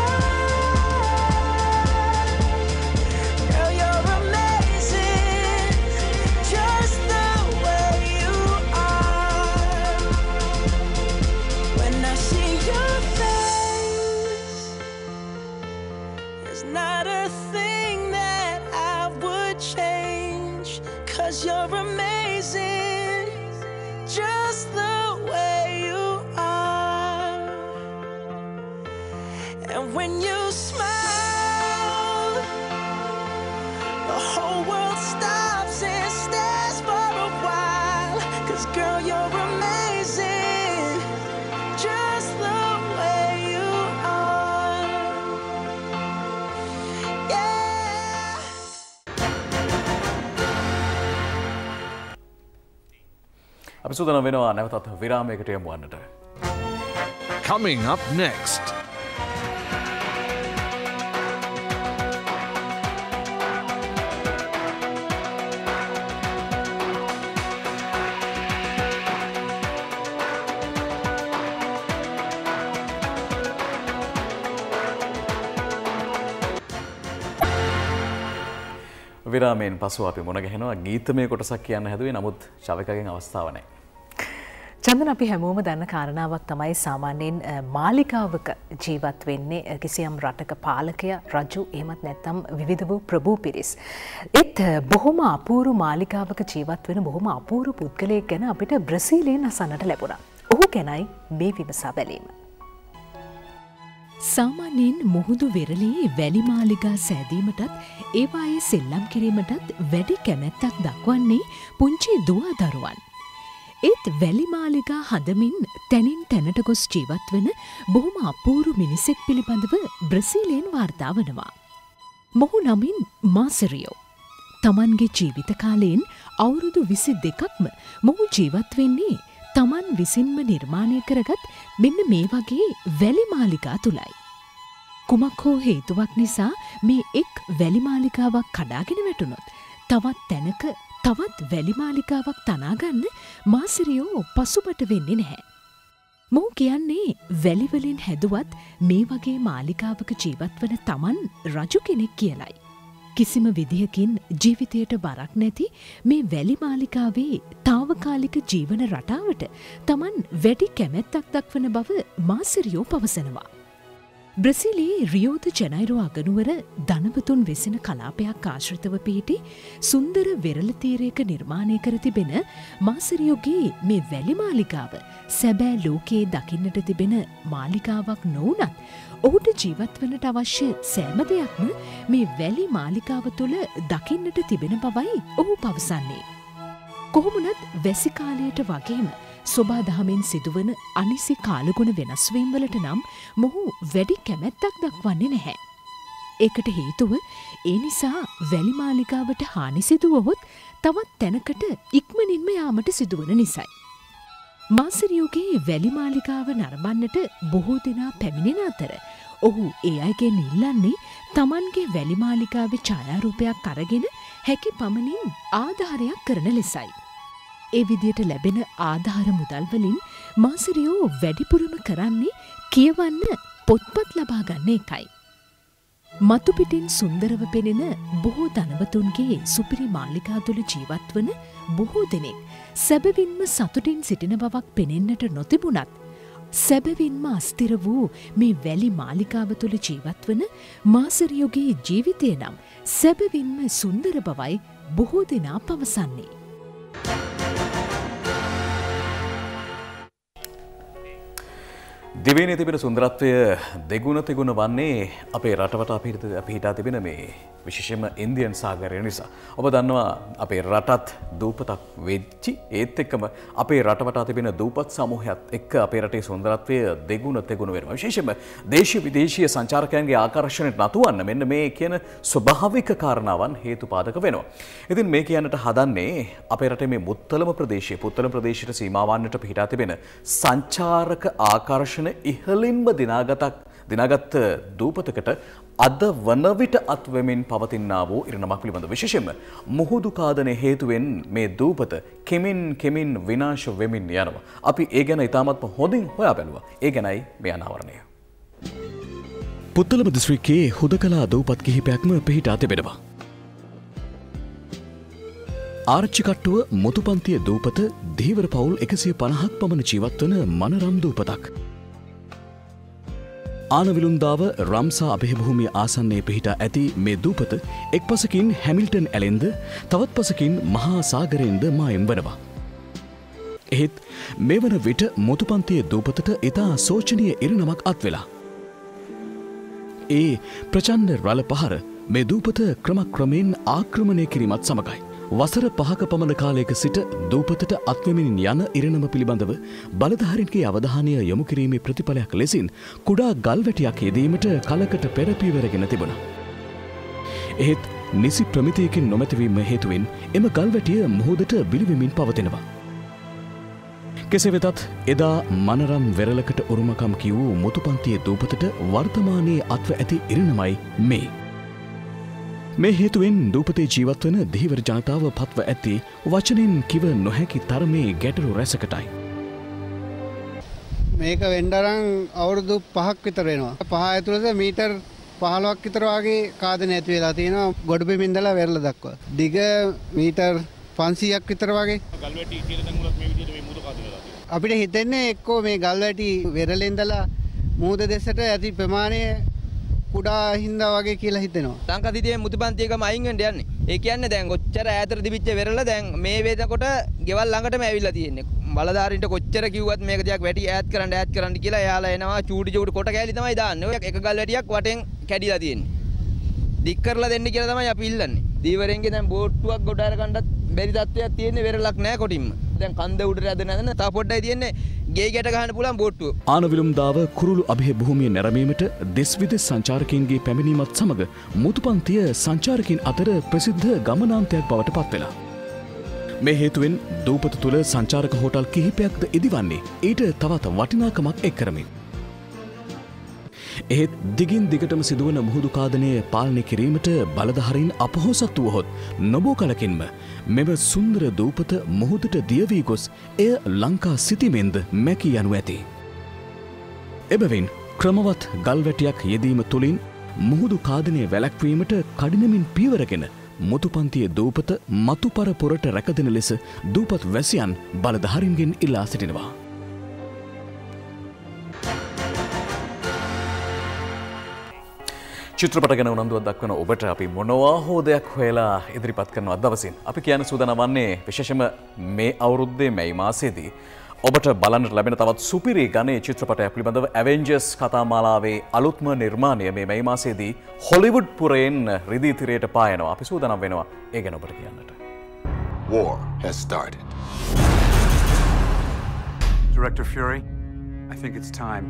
S5: are. Girl, you're amazing, just the way you are. When I see your face, there's not a thing that I would change, 'cause you're amazing, just the way you are. And when you smile, the whole world stops and stares for a while, 'cause girl, you're amazing, just the way you are. Yeah.
S3: අපි සූදානම් වෙනවා නැවතත් විරාමයකට යමු වන්නට.
S18: Coming up next.
S3: විරාමයෙන් පසු අපි මුණ ගැහෙනවා ගීතමය කොටසක් කියන්න හැදුවේ නමුත් ශවකගෙන් අවස්ථාව නැහැ.
S2: චන්දන අපි හැමෝම දන්න කාරණාවක් තමයි සාමාන්‍යයෙන් මාලිකාවක ජීවත් වෙන්නේ කිසියම් රටක පාලකයා රජු එහෙමත් නැත්නම් විවිධ වූ ප්‍රභූ පිරිස්. ඒත් බොහොම අපූර්ව මාලිකාවක ජීවත් වෙන බොහොම අපූර්ව පුද්ගලයෙක් ගැන අපිට බ්‍රසීලයෙන් අසන්නට ලැබුණා. ඔහු ගැනයි මේ විමසා බැලීම.
S19: සාමාන්‍යයෙන් මුහුදු වෙරළේ වැලි මාලිගා සෑදීමටත් ඒවායේ සෙල්ලම් කිරීමටත් වැඩි කැමැත්තක් දක්වන්නේ පුංචි දුවා දරුවන්. ඒත් වැලි මාලිගා හදමින් තැනින් තැනට ගොස් ජීවත් වන බොහොම අපූරු මිනිසෙක් පිළිබඳව බ්‍රසීලයෙන් වාර්තා වනවා. මොහු නමින් මාසරියෝ. තමන්ගේ ජීවිත කාලයෙන් අවුරුදු 22ක්ම මොහු ජීවත් වෙන්නේ තමන් විසින්ම නිර්මාණය කරගත් මෙන්න මේ වගේ වැලි මාලිගා තුලයි. කුමක් හෝ හේතුවක් නිසා මේ එක් වැලි මාලිගාවක් කඩාගෙන වැටුණොත් තවත් තැනක තවත් වැලි මාලිගාවක් තනාගන්න මාසිරියෝ පසුබට වෙන්නේ නැහැ. මොහු කියන්නේ වැලිවලින් හැදුවත් මේ වගේ මාලිගාවක ජීවත් වන තමන් රජු කෙනෙක් කියලයි. කිසිම විදිහකින් ජීවිතයට බරක් නැති මේ වැලි මාලිකාවේ තාවකාලික ජීවන රටාවට තමන් වැඩි කැමැත්තක් දක්වන බව මාසිරියෝ පවසනවා. බ්‍රසීලයේ රියෝ ද ජනයිරෝ අගනුවර ධනවතුන් වෙසෙන කලාපයක් ආශ්‍රිතව පිහිටි සුන්දර වෙරළ තීරයක නිර්මාණය කර තිබෙන මාසිරියෝගේ මේ වැලි මාලිගාව සැබෑ ලෝකයේ දකින්නට තිබෙන මාලිගාවක් නොවුනත් ඔහුට ජීවත් වනට අවශ්‍ය සෑම දෙයක්ම මේ වැලි මාලිකාව තුළ දකින්නට තිබෙන බවයි ඔහු පවසන්නේ. කොහොමුණත් වැසි කාලයට වගේම සොබා දහමෙන් සිදුවන අනිසි කාලගුණ වෙනස්වීම්වලට නම් මොහු වැඩි කැමැත්තක් දක්වන්නේ නැහැ. ඒකට හේතුව ඒ නිසා වැලි මාලිකාවට හානි සිදුවහොත් තවත් තැනකට ඉක්මනින්ම යාමට සිදුවන නිසයි. මාසිරියෝගේ වැලි මාලිකාව නරඹන්නට බොහෝ දෙනා පැමිණෙන අතර ඔහු ඒ අයගෙන් ඉල්ලන්නේ තමන්ගේ වැලි මාලිකාවේ ඡායාරූපයක් අරගෙන හැකි පමණින් ආධාරයක් කරන ලෙසයි. ඒ විදියට ලැබෙන ආධාර මුදල් වලින් මාසිරියෝ වැඩිපුරම කරන්නේ කියවන්න පොත්පත් ලබා ගන්න එකයි. මතු පිටින් සුන්දරව පෙනෙන බොහෝ ධනවතුන්ගේ සුපිරි මාලිකා තුළ ජීවත් වන බොහෝ දෙනෙක් සැබවින්ම සතුටින් සිටින බවක් පෙනෙන්නට නොතිබුණත් සැබවින්ම අස්තිර වූ මේ වැලි මාලිකාව තුළ ජීවත් වන මාසිරියෝගේ ජීවිතය නම් සැබවින්ම සුන්දර බවයි බොහෝ දෙනා පවසන්නේ.
S3: දිවයිනේ තිබෙන සුන්දරත්වය දෙගුණ තෙගුණ වන්නේ අපේ රටවට පිහිටා තිබෙන මේ විශේෂයෙන්ම ඉන්දියන් සාගරය නිසා. ඔබ දන්නවා අපේ රටත් දූපතක් වෙච්චි ඒත් එක්කම අපේ රටවටා තිබෙන දූපත් සමූහයත් එක්ක අපේ රටේ සුන්දරත්වය දෙගුණ තෙගුණ වෙනවා. විශේෂයෙන්ම දේශීය විදේශීය සංචාරකයන්ගේ ආකර්ෂණයට නතුවන්න මෙන්න මේ කියන ස්වභාවික කාරණාවන් හේතුපාදක වෙනවා. ඉතින් මේ කියන්නට හදන්නේ අපේ රටේ මේ පුත්තලම ප්‍රදේශයට සීමා වන්නට පිහිටා තිබෙන සංචාරක ආකර්ෂණ ඉහළින්ම දිනාගත් දූපතකට අද වන විට අත්වෙමින් පවතිනා වූ ඉරණමක් පිළිබඳ විශේෂයෙන්ම මුහුදු කාදනයේ හේතුවෙන් මේ දූපත කෙමින් විනාශ වෙමින් යනවා. අපි ඒ ගැන ඉතාමත්ම හොඳින් හොයා බැලුවා. ඒ ගැනයි මේ අනාවරණය.
S1: පුත්තලම දිස්ත්‍රික්කයේ හුදකලා දූපත් කිහිපයක්ම පිහිටා තිබෙනවා. ආරච්චිකට්ටුව මුතුපන්තිය දූපත දීවර පවුල් 150ක් පමණ ජීවත් වන මනරම් දූපතක්. ආනවිලුන්දාව රම්සා අභයභූමිය ආසන්නයේ පිහිටා ඇති මේ දූපත එක් පසකින් හැමිල්ටන් ඇලෙන්ද තවත් පසකින් මහා සාගරයෙන්ද මායම් වනවා. එහෙත් මේ වන විට මුතුපන්තිය දූපතට ඉතා සෝචනීය ඉරණමක් අත්වෙලා. ඒ ප්‍රචණ්ඩ රළ පහර මේ දූපත ක්‍රමක්‍රමයෙන් ආක්‍රමණය කිරීමත් සමගයි. වසර 5ක පමණ කාලයක සිට දූපතට අත්වෙමින් යන ඉරණම පිළිබඳව බලධාරීන්ගේ අවධානය යොමු කිරීමේ ප්‍රතිඵලයක් ලෙසින් කුඩා ගල්වැටියක් යෙදීමට කලකට පෙර පියවරගෙන තිබුණා. එහෙත් නිසි ප්‍රමිතියකින් නොමැතිවීම හේතුවෙන් එම ගල්වැටිය මුහුදට බිලිවෙමින් පවතිනවා. කෙසේ වෙතත් එදා මනරම් වෙරළකට උරුමකම් කියූ මුතුපන්තිය දූපතට වර්තමානයේ අත්ව ඇති ඉරණමයි මේ. මේ හේතුවෙන් දූපතේ ජීවත් වන දෙහිවර ජනතාව පත්ව ඇති වචනෙන් කිව නොහැකි තරමේ ගැටලු රැසකටයි.
S4: මේක වෙන්ඩරන් අවුරුදු 5ක් විතර වෙනවා. 5 ඇතුළත මීටර් 15ක් විතර වගේ කාදනය ඇති වෙලා තියෙනවා ගොඩබිමින් ඉඳලා වෙරළ දක්වා. දිග මීටර් 500ක් විතර වගේ. ගල්වැටි ඉතිරි තැන් වලත් මේ විදිහට මේ මුද කාදනය වෙලා තියෙනවා. අපිට හිතෙන්නේ එක්කෝ මේ ගල්වැටි වෙරළෙන්දලා මුහුද දෙසට ඇති ප්‍රමාණය කුඩා හින්දා වගේ කියලා හිතෙනවා.
S7: ලංකාදීපේ මුතුපන්තියකම අයින් වෙන්න යන්නේ. ඒ කියන්නේ දැන් කොච්චර ඈතට තිබිච්ච වෙරළ දැන් මේ වේදකොට ගෙවල් ළඟටම ඇවිල්ලා තියෙන්නේ. බලධාරීන්ට කොච්චර කිව්වත් මේක ටිකක් වැටි ඈත් කරන්න කියලා එයාලා එනවා චූටි කොට කෑලි තමයි දාන්නේ. ඔය එක ගල් වැටියක් වටෙන් කැඩිලා තියෙන්නේ. දික් කරලා දෙන්න කියලා තමයි අපි ඉල්ලන්නේ. දීවරෙන්ගේ දැන් බෝට්ටුවක් ගොඩ අර ගන්නත් බැරි තත්ත්වයක් තියෙන්නේ වෙරළක් නැහැ කොටින්ම. දැන් කන්ද උඩට ඇදෙන තා පොඩ්ඩයි තියෙන්නේ ගේ ගැට ගහන්න පුළුවන් බෝට්ටුව.
S1: ආනවිලුම්දාව කුරුළු අභය භූමිය නැරඹීමට දෙස් විදෙස් සංචාරකයන්ගේ පැමිණීමත් සමග මුතුපන්තිය සංචාරකයන් අතර ප්‍රසිද්ධ ගමනාන්තයක් බවට පත්වෙලා. මේ හේතුවෙන් දූපත තුළ සංචාරක හෝටල් කිහිපයක්ද ඉදිවන්නේ ඊට තවත් වටිනාකමක් එක් කරමින්. එහෙත් දිගින් දිගටම සිදුවන මුහුදු කාදනය පාලනය කිරීමට බලධාරීන් අපහොසත් වුවහොත් නොබෝ කලකින්ම මෙම සුන්දර දූපත මුහුදට දියවී ගොස් එය ලංකා සිතිමෙන්ද මැකී යනු ඇති. එබැවින් ක්‍රමවත් ගල්වැටියක් යෙදීම තුළින් මුහුදු කාදනය වැළැක්වීමට කඩිනමින් පියවරගෙන මුතුපන්තිය දූපත මතුපර පොරට රැකදෙන ලෙස දූපත් වැසියන් බලධාරීන්ගෙන් ඉල්ලා සිටිනවා.
S3: චිත්‍රපට ගැන උනන්දුවක් දක්වන ඔබට අපි මොනවා හෝ දෙයක් හොයලා ඉදිරිපත් කරන අද දවසින් අපි කියන සූදානම් වන්නේ විශේෂම මේ අවුරුද්දේ මැයි මාසයේදී ඔබට බලන්නට ලැබෙන තවත් සුපිරි ගණයේ චිත්‍රපටයක් පිළිබඳව ඇවෙන්ජර්ස් කතාමාලාවේ අලුත්ම නිර්මාණය මේ මැයි මාසයේදී හොලිවුඩ් පුරයෙන් රිදී තිරයට පායනවා. අපි සූදානම් වෙනවා ඒ ගැන ඔබට කියන්නට.
S22: War has started. Director Fury, I think it's time.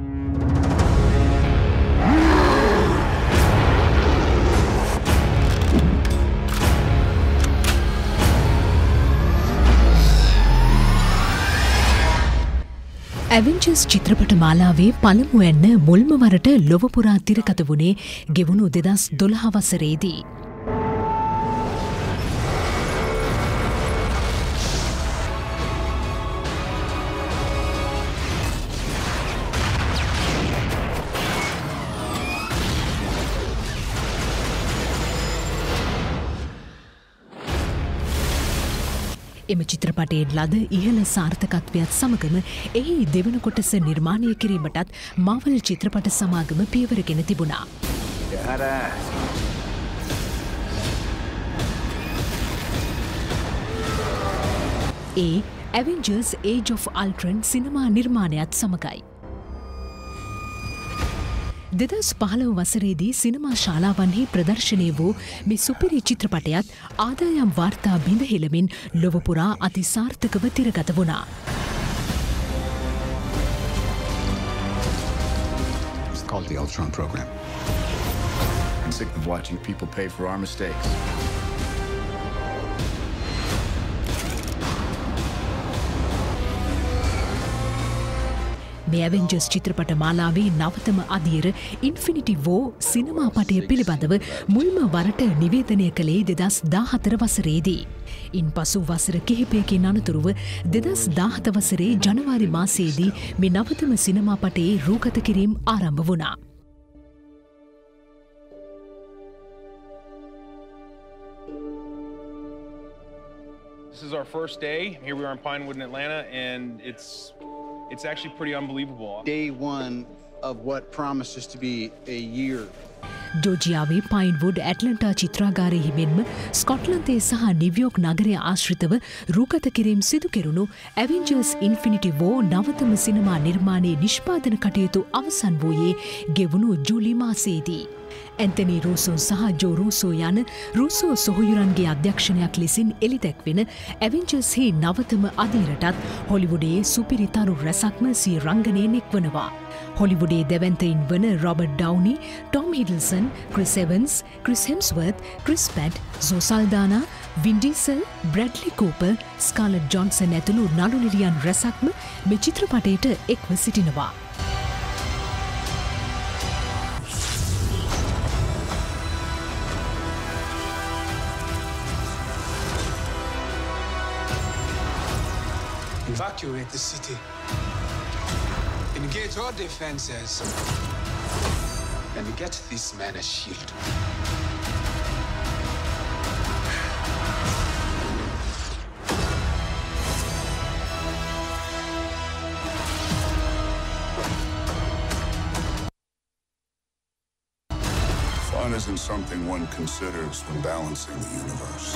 S19: Avengers චිත්‍රපට මාලාවේ පළමුවැන්න මුල්ම වරට ලොවපුරා තිරකත වුණේ ගෙවුණු 2012 වසරේදී. එම චිත්‍රපටයෙන් ලද ඉහළ සාර්ථකත්වයක් සමගම එහි දෙවන කොටස නිර්මාණය කිරීමටත් මාවල් චිත්‍රපට සමාගම පියවරගෙන තිබුණා. ඒ ඇවෙන්ජර්ස් ඒජ් ඔෆ් අල්ට්‍රන් සිනමා නිර්මාණයත් සමගයි. 2015 වසරේදී සිනමා ශාලාවන්හි ප්‍රදර්ශනය වූ මේ සුපිරි චිත්‍රපටයත් ආදායම් වාර්තා බිඳ හෙළමින් ලොවපුරා අති සාර්ථකව තිරගත වුණා.
S22: It's called the Ultron program. I'm sick of watching people pay for our mistakes.
S19: මේ ඇවෙන්ජර්ස් චිත්‍රපට මාලාවේ නවතම අදියර ඉන්ෆිනිටි වෝ සිනමාපටය පිළිබඳව මුල්ම වරට නිවේදනය කළේ 2014 වසරේදී. ඉන් පසු වසර කිහිපයකින් අනතුරුව 2017 වසරේ ජනවාරි මාසයේදී මේ නවතම සිනමාපටයේ රූගත කිරීම් ආරම්භ වුණා.
S23: This is our first day. Here we are in Pinewood in Atlanta, and it's actually pretty unbelievable.
S24: Day one of what promises to be a year.
S19: ජෝජියාවේ පයින්වුඩ් ඇට්ලන්ටා චිත්‍රාගාරයෙහි මෙන්ම ස්කොට්ලන්තයේ සහ නිව්යෝක් නගරය ආශ්‍රිතව රූගත කිරීම් සිදු කෙරුණු ඇවෙන්ජර්ස් ඉන්ෆිනිටි වෝ නවතම සිනමා නිර්මාණයේ නිෂ්පාදන කටයුතු අවසන් වූයේ ගෙවුණු ජූලි මාසයේදී. ඇන්තනි රූසෝ සහ ජෝ රූසෝ යන රූසෝ සොහොයුරන්ගේ අධ්‍යක්ෂණයක් ලෙසින් එළිදැක්වෙන ඇවෙන්ජර්ස්හි නවතම අදියරටත් හොලිවුඩයේ සුපිරි තරු රැසක්ම සිය රංගනය නික්වනවා. හොලිවුඩේ දැවන්තයින් වන Robert Downey, Tom Hiddleston, Chris Evans, Chris Hemsworth, Chris Pratt, Zoe Saldana, Vin Diesel, Bradley Cooper, Scarlett Johansson ඇතුළු නළු නිළියන් රැසක්ම මේ චිත්‍රපටයට එක්ව සිටිනවා.
S25: Evacuate the city. Engage all defenses. And get this man a shield.
S22: isn't something one considers when balancing the universe.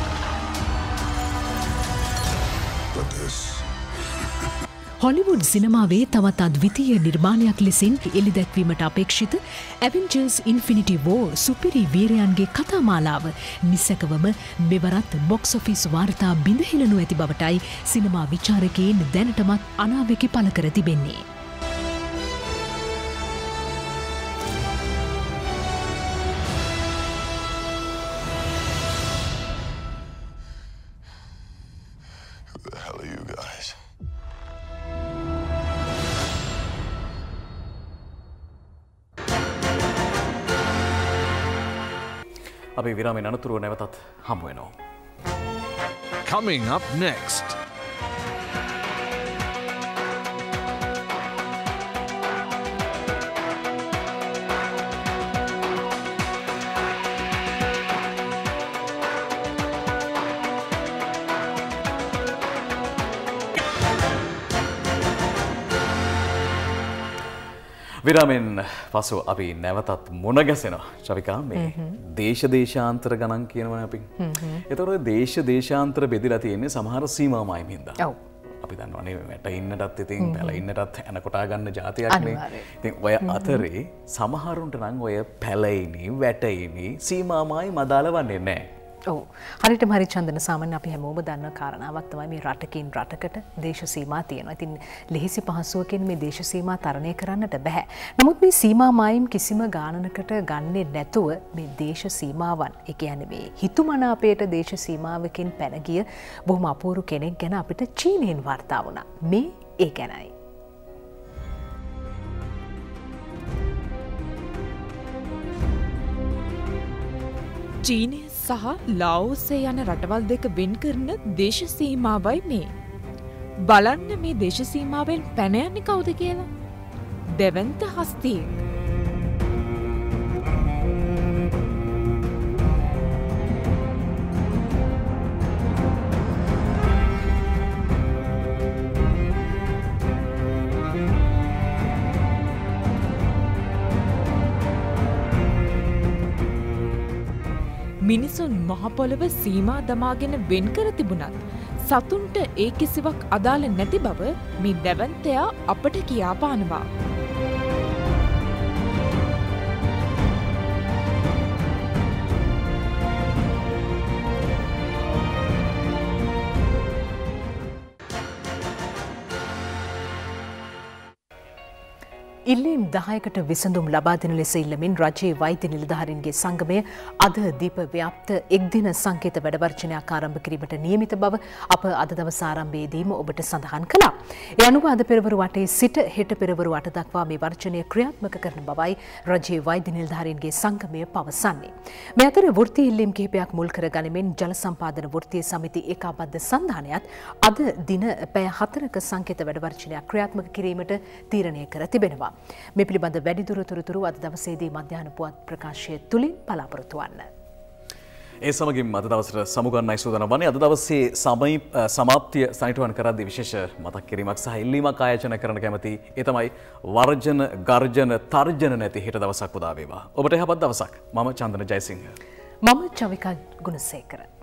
S22: But this.
S19: Hollywood සිනමාවේ තවත් අද්විතීය නිර්මාණයක් ලෙසින් එළිදැක්වීමට අපේක්ෂිත ඇවෙන්ජර්ස් ඉන්ෆිනිටි වෝ සුපිරි වීරයන්ගේ කතාමාලාව නිසැකවම මෙවරත් බොක්ස් ඔෆිස් වාර්තා බිඳහෙළනු ඇති බවටයි සිනමා විචාරකයින් දැනටමත් අනාවැකි පළ කර තිබෙන්නේ.
S22: Who the hell are you guys?
S3: අපි විරාමයෙන් අනතුරුව නැවතත් හමු වෙනවා.
S18: Coming up next.
S3: විරාමෙන් පසු අපි නැවතත් මුණ ගැසෙනවා. ශවිකා මේ දේශාන්තර ගණන් කියනවනේ අපි. ඒතකොට දේශාන්තර බෙදලා තියෙන්නේ සමහර සීමා මායිම් හින්දා.
S2: ඔව්.
S3: අපි දන්නවනේ වැට ඉන්නටත් ඉතින් පැල ඉන්නටත් එන කොටා ගන්න જાතියක්නේ. ඉතින් ඔය අතරේ සමහරුන්ට නම් ඔය පැලයිනි වැටයිනි සීමා මායිම් අදාළ වන්නේ නැහැ.
S2: ඔව්. හරියටම හරි චන්දන සාමාන්‍ය අපි හැමෝම දන්න කාරණාවක් තමයි මේ රටකින් රටකට දේශ සීමා තියෙනවා. ඉතින් ලෙහිසි පහසුවකින් මේ දේශ සීමා තරණය කරන්නට බෑ. නමුත් මේ සීමා මායිම් කිසිම ගානනකට ගන්නේ නැතුව මේ දේශ සීමාවන්, ඒ කියන්නේ මේ හිතුමනාපයට දේශ සීමාවකින් පැන ගිය බොහොම අපූර්ව කෙනෙක් ගැන අපිට චීනයෙන් වාර්තා වුණා. මේ ඒ ගැනයි.
S8: චීනය සහ ලාओසේ යන රටවල් දෙක වෙන් කරන දේශ සීමාවයි මේ. බලන්න මේ දේශ සීමාවෙන් පැන යන්නේ කවුද කියලා? දෙවන්ත හස්තියෙක්. මිනිසුන් මහපොළව සීමා දමාගෙන වෙන් කර තිබුණත් සතුන්ට ඒ කිසිවක් අදාළ නැති බව මේ දැවන්තයා අපට කියා පානවා.
S2: ඉල්ලීම් 10කට විසඳුම් ලබා දෙන ලෙස ඉල්ලමින් රජයේ වෛද්‍ය නිලධාරීන්ගේ සංගමය අද දීප ව්‍යාප්ත එක්දින සංකේත වැඩවර්ජනයක් ආරම්භ කිරීමට නියමිත බව අප අද දවස ආරම්භයේදීම ඔබට සඳහන් කළා. ඒ අනුව අද පෙරවරු 8 සිට හෙට පෙරවරු 8 දක්වා මේ වර්ජනය ක්‍රියාත්මක කරන බවයි රජයේ වෛද්‍ය නිලධාරීන්ගේ සංගමය පවසන්නේ. මේ අතර වෘත්තීය ඉල්ලීම් කිහිපයක් මුල් කර ගනිමින් ජල සම්පාදන වෘත්තීය සමිති ඒකාබද්ධ සංධානයත් අද දින පැය 4ක සංකේත වැඩවර්ජනයක් ක්‍රියාත්මක කිරීමට තීරණය කර තිබෙනවා. මේ පිළිබඳ වැඩිදුර තොරතුරු අද දවසේදී මධ්‍යහන පුවත් ප්‍රකාශය තුලින් බලාපොරොත්තු වන්න.
S3: ඒ සමගින් අද දවසට සමුගන්නයි සූදානම් වන්නේ. අද දවසේ සමාප්තිය සනිටුවන් කරද්දී විශේෂ මතක් කිරීමක් සහ ඉල්ලීමක් ආයෝජනය කරන්න කැමති. ඒ තමයි වර්ජන, ගර්ජන, තර්ජන නැති හෙට දවසක් උදා වේවා. ඔබට යහපත් දවසක්. මම චන්දන ජයසිංහ.
S2: මම චවිකා ගුණසේකර.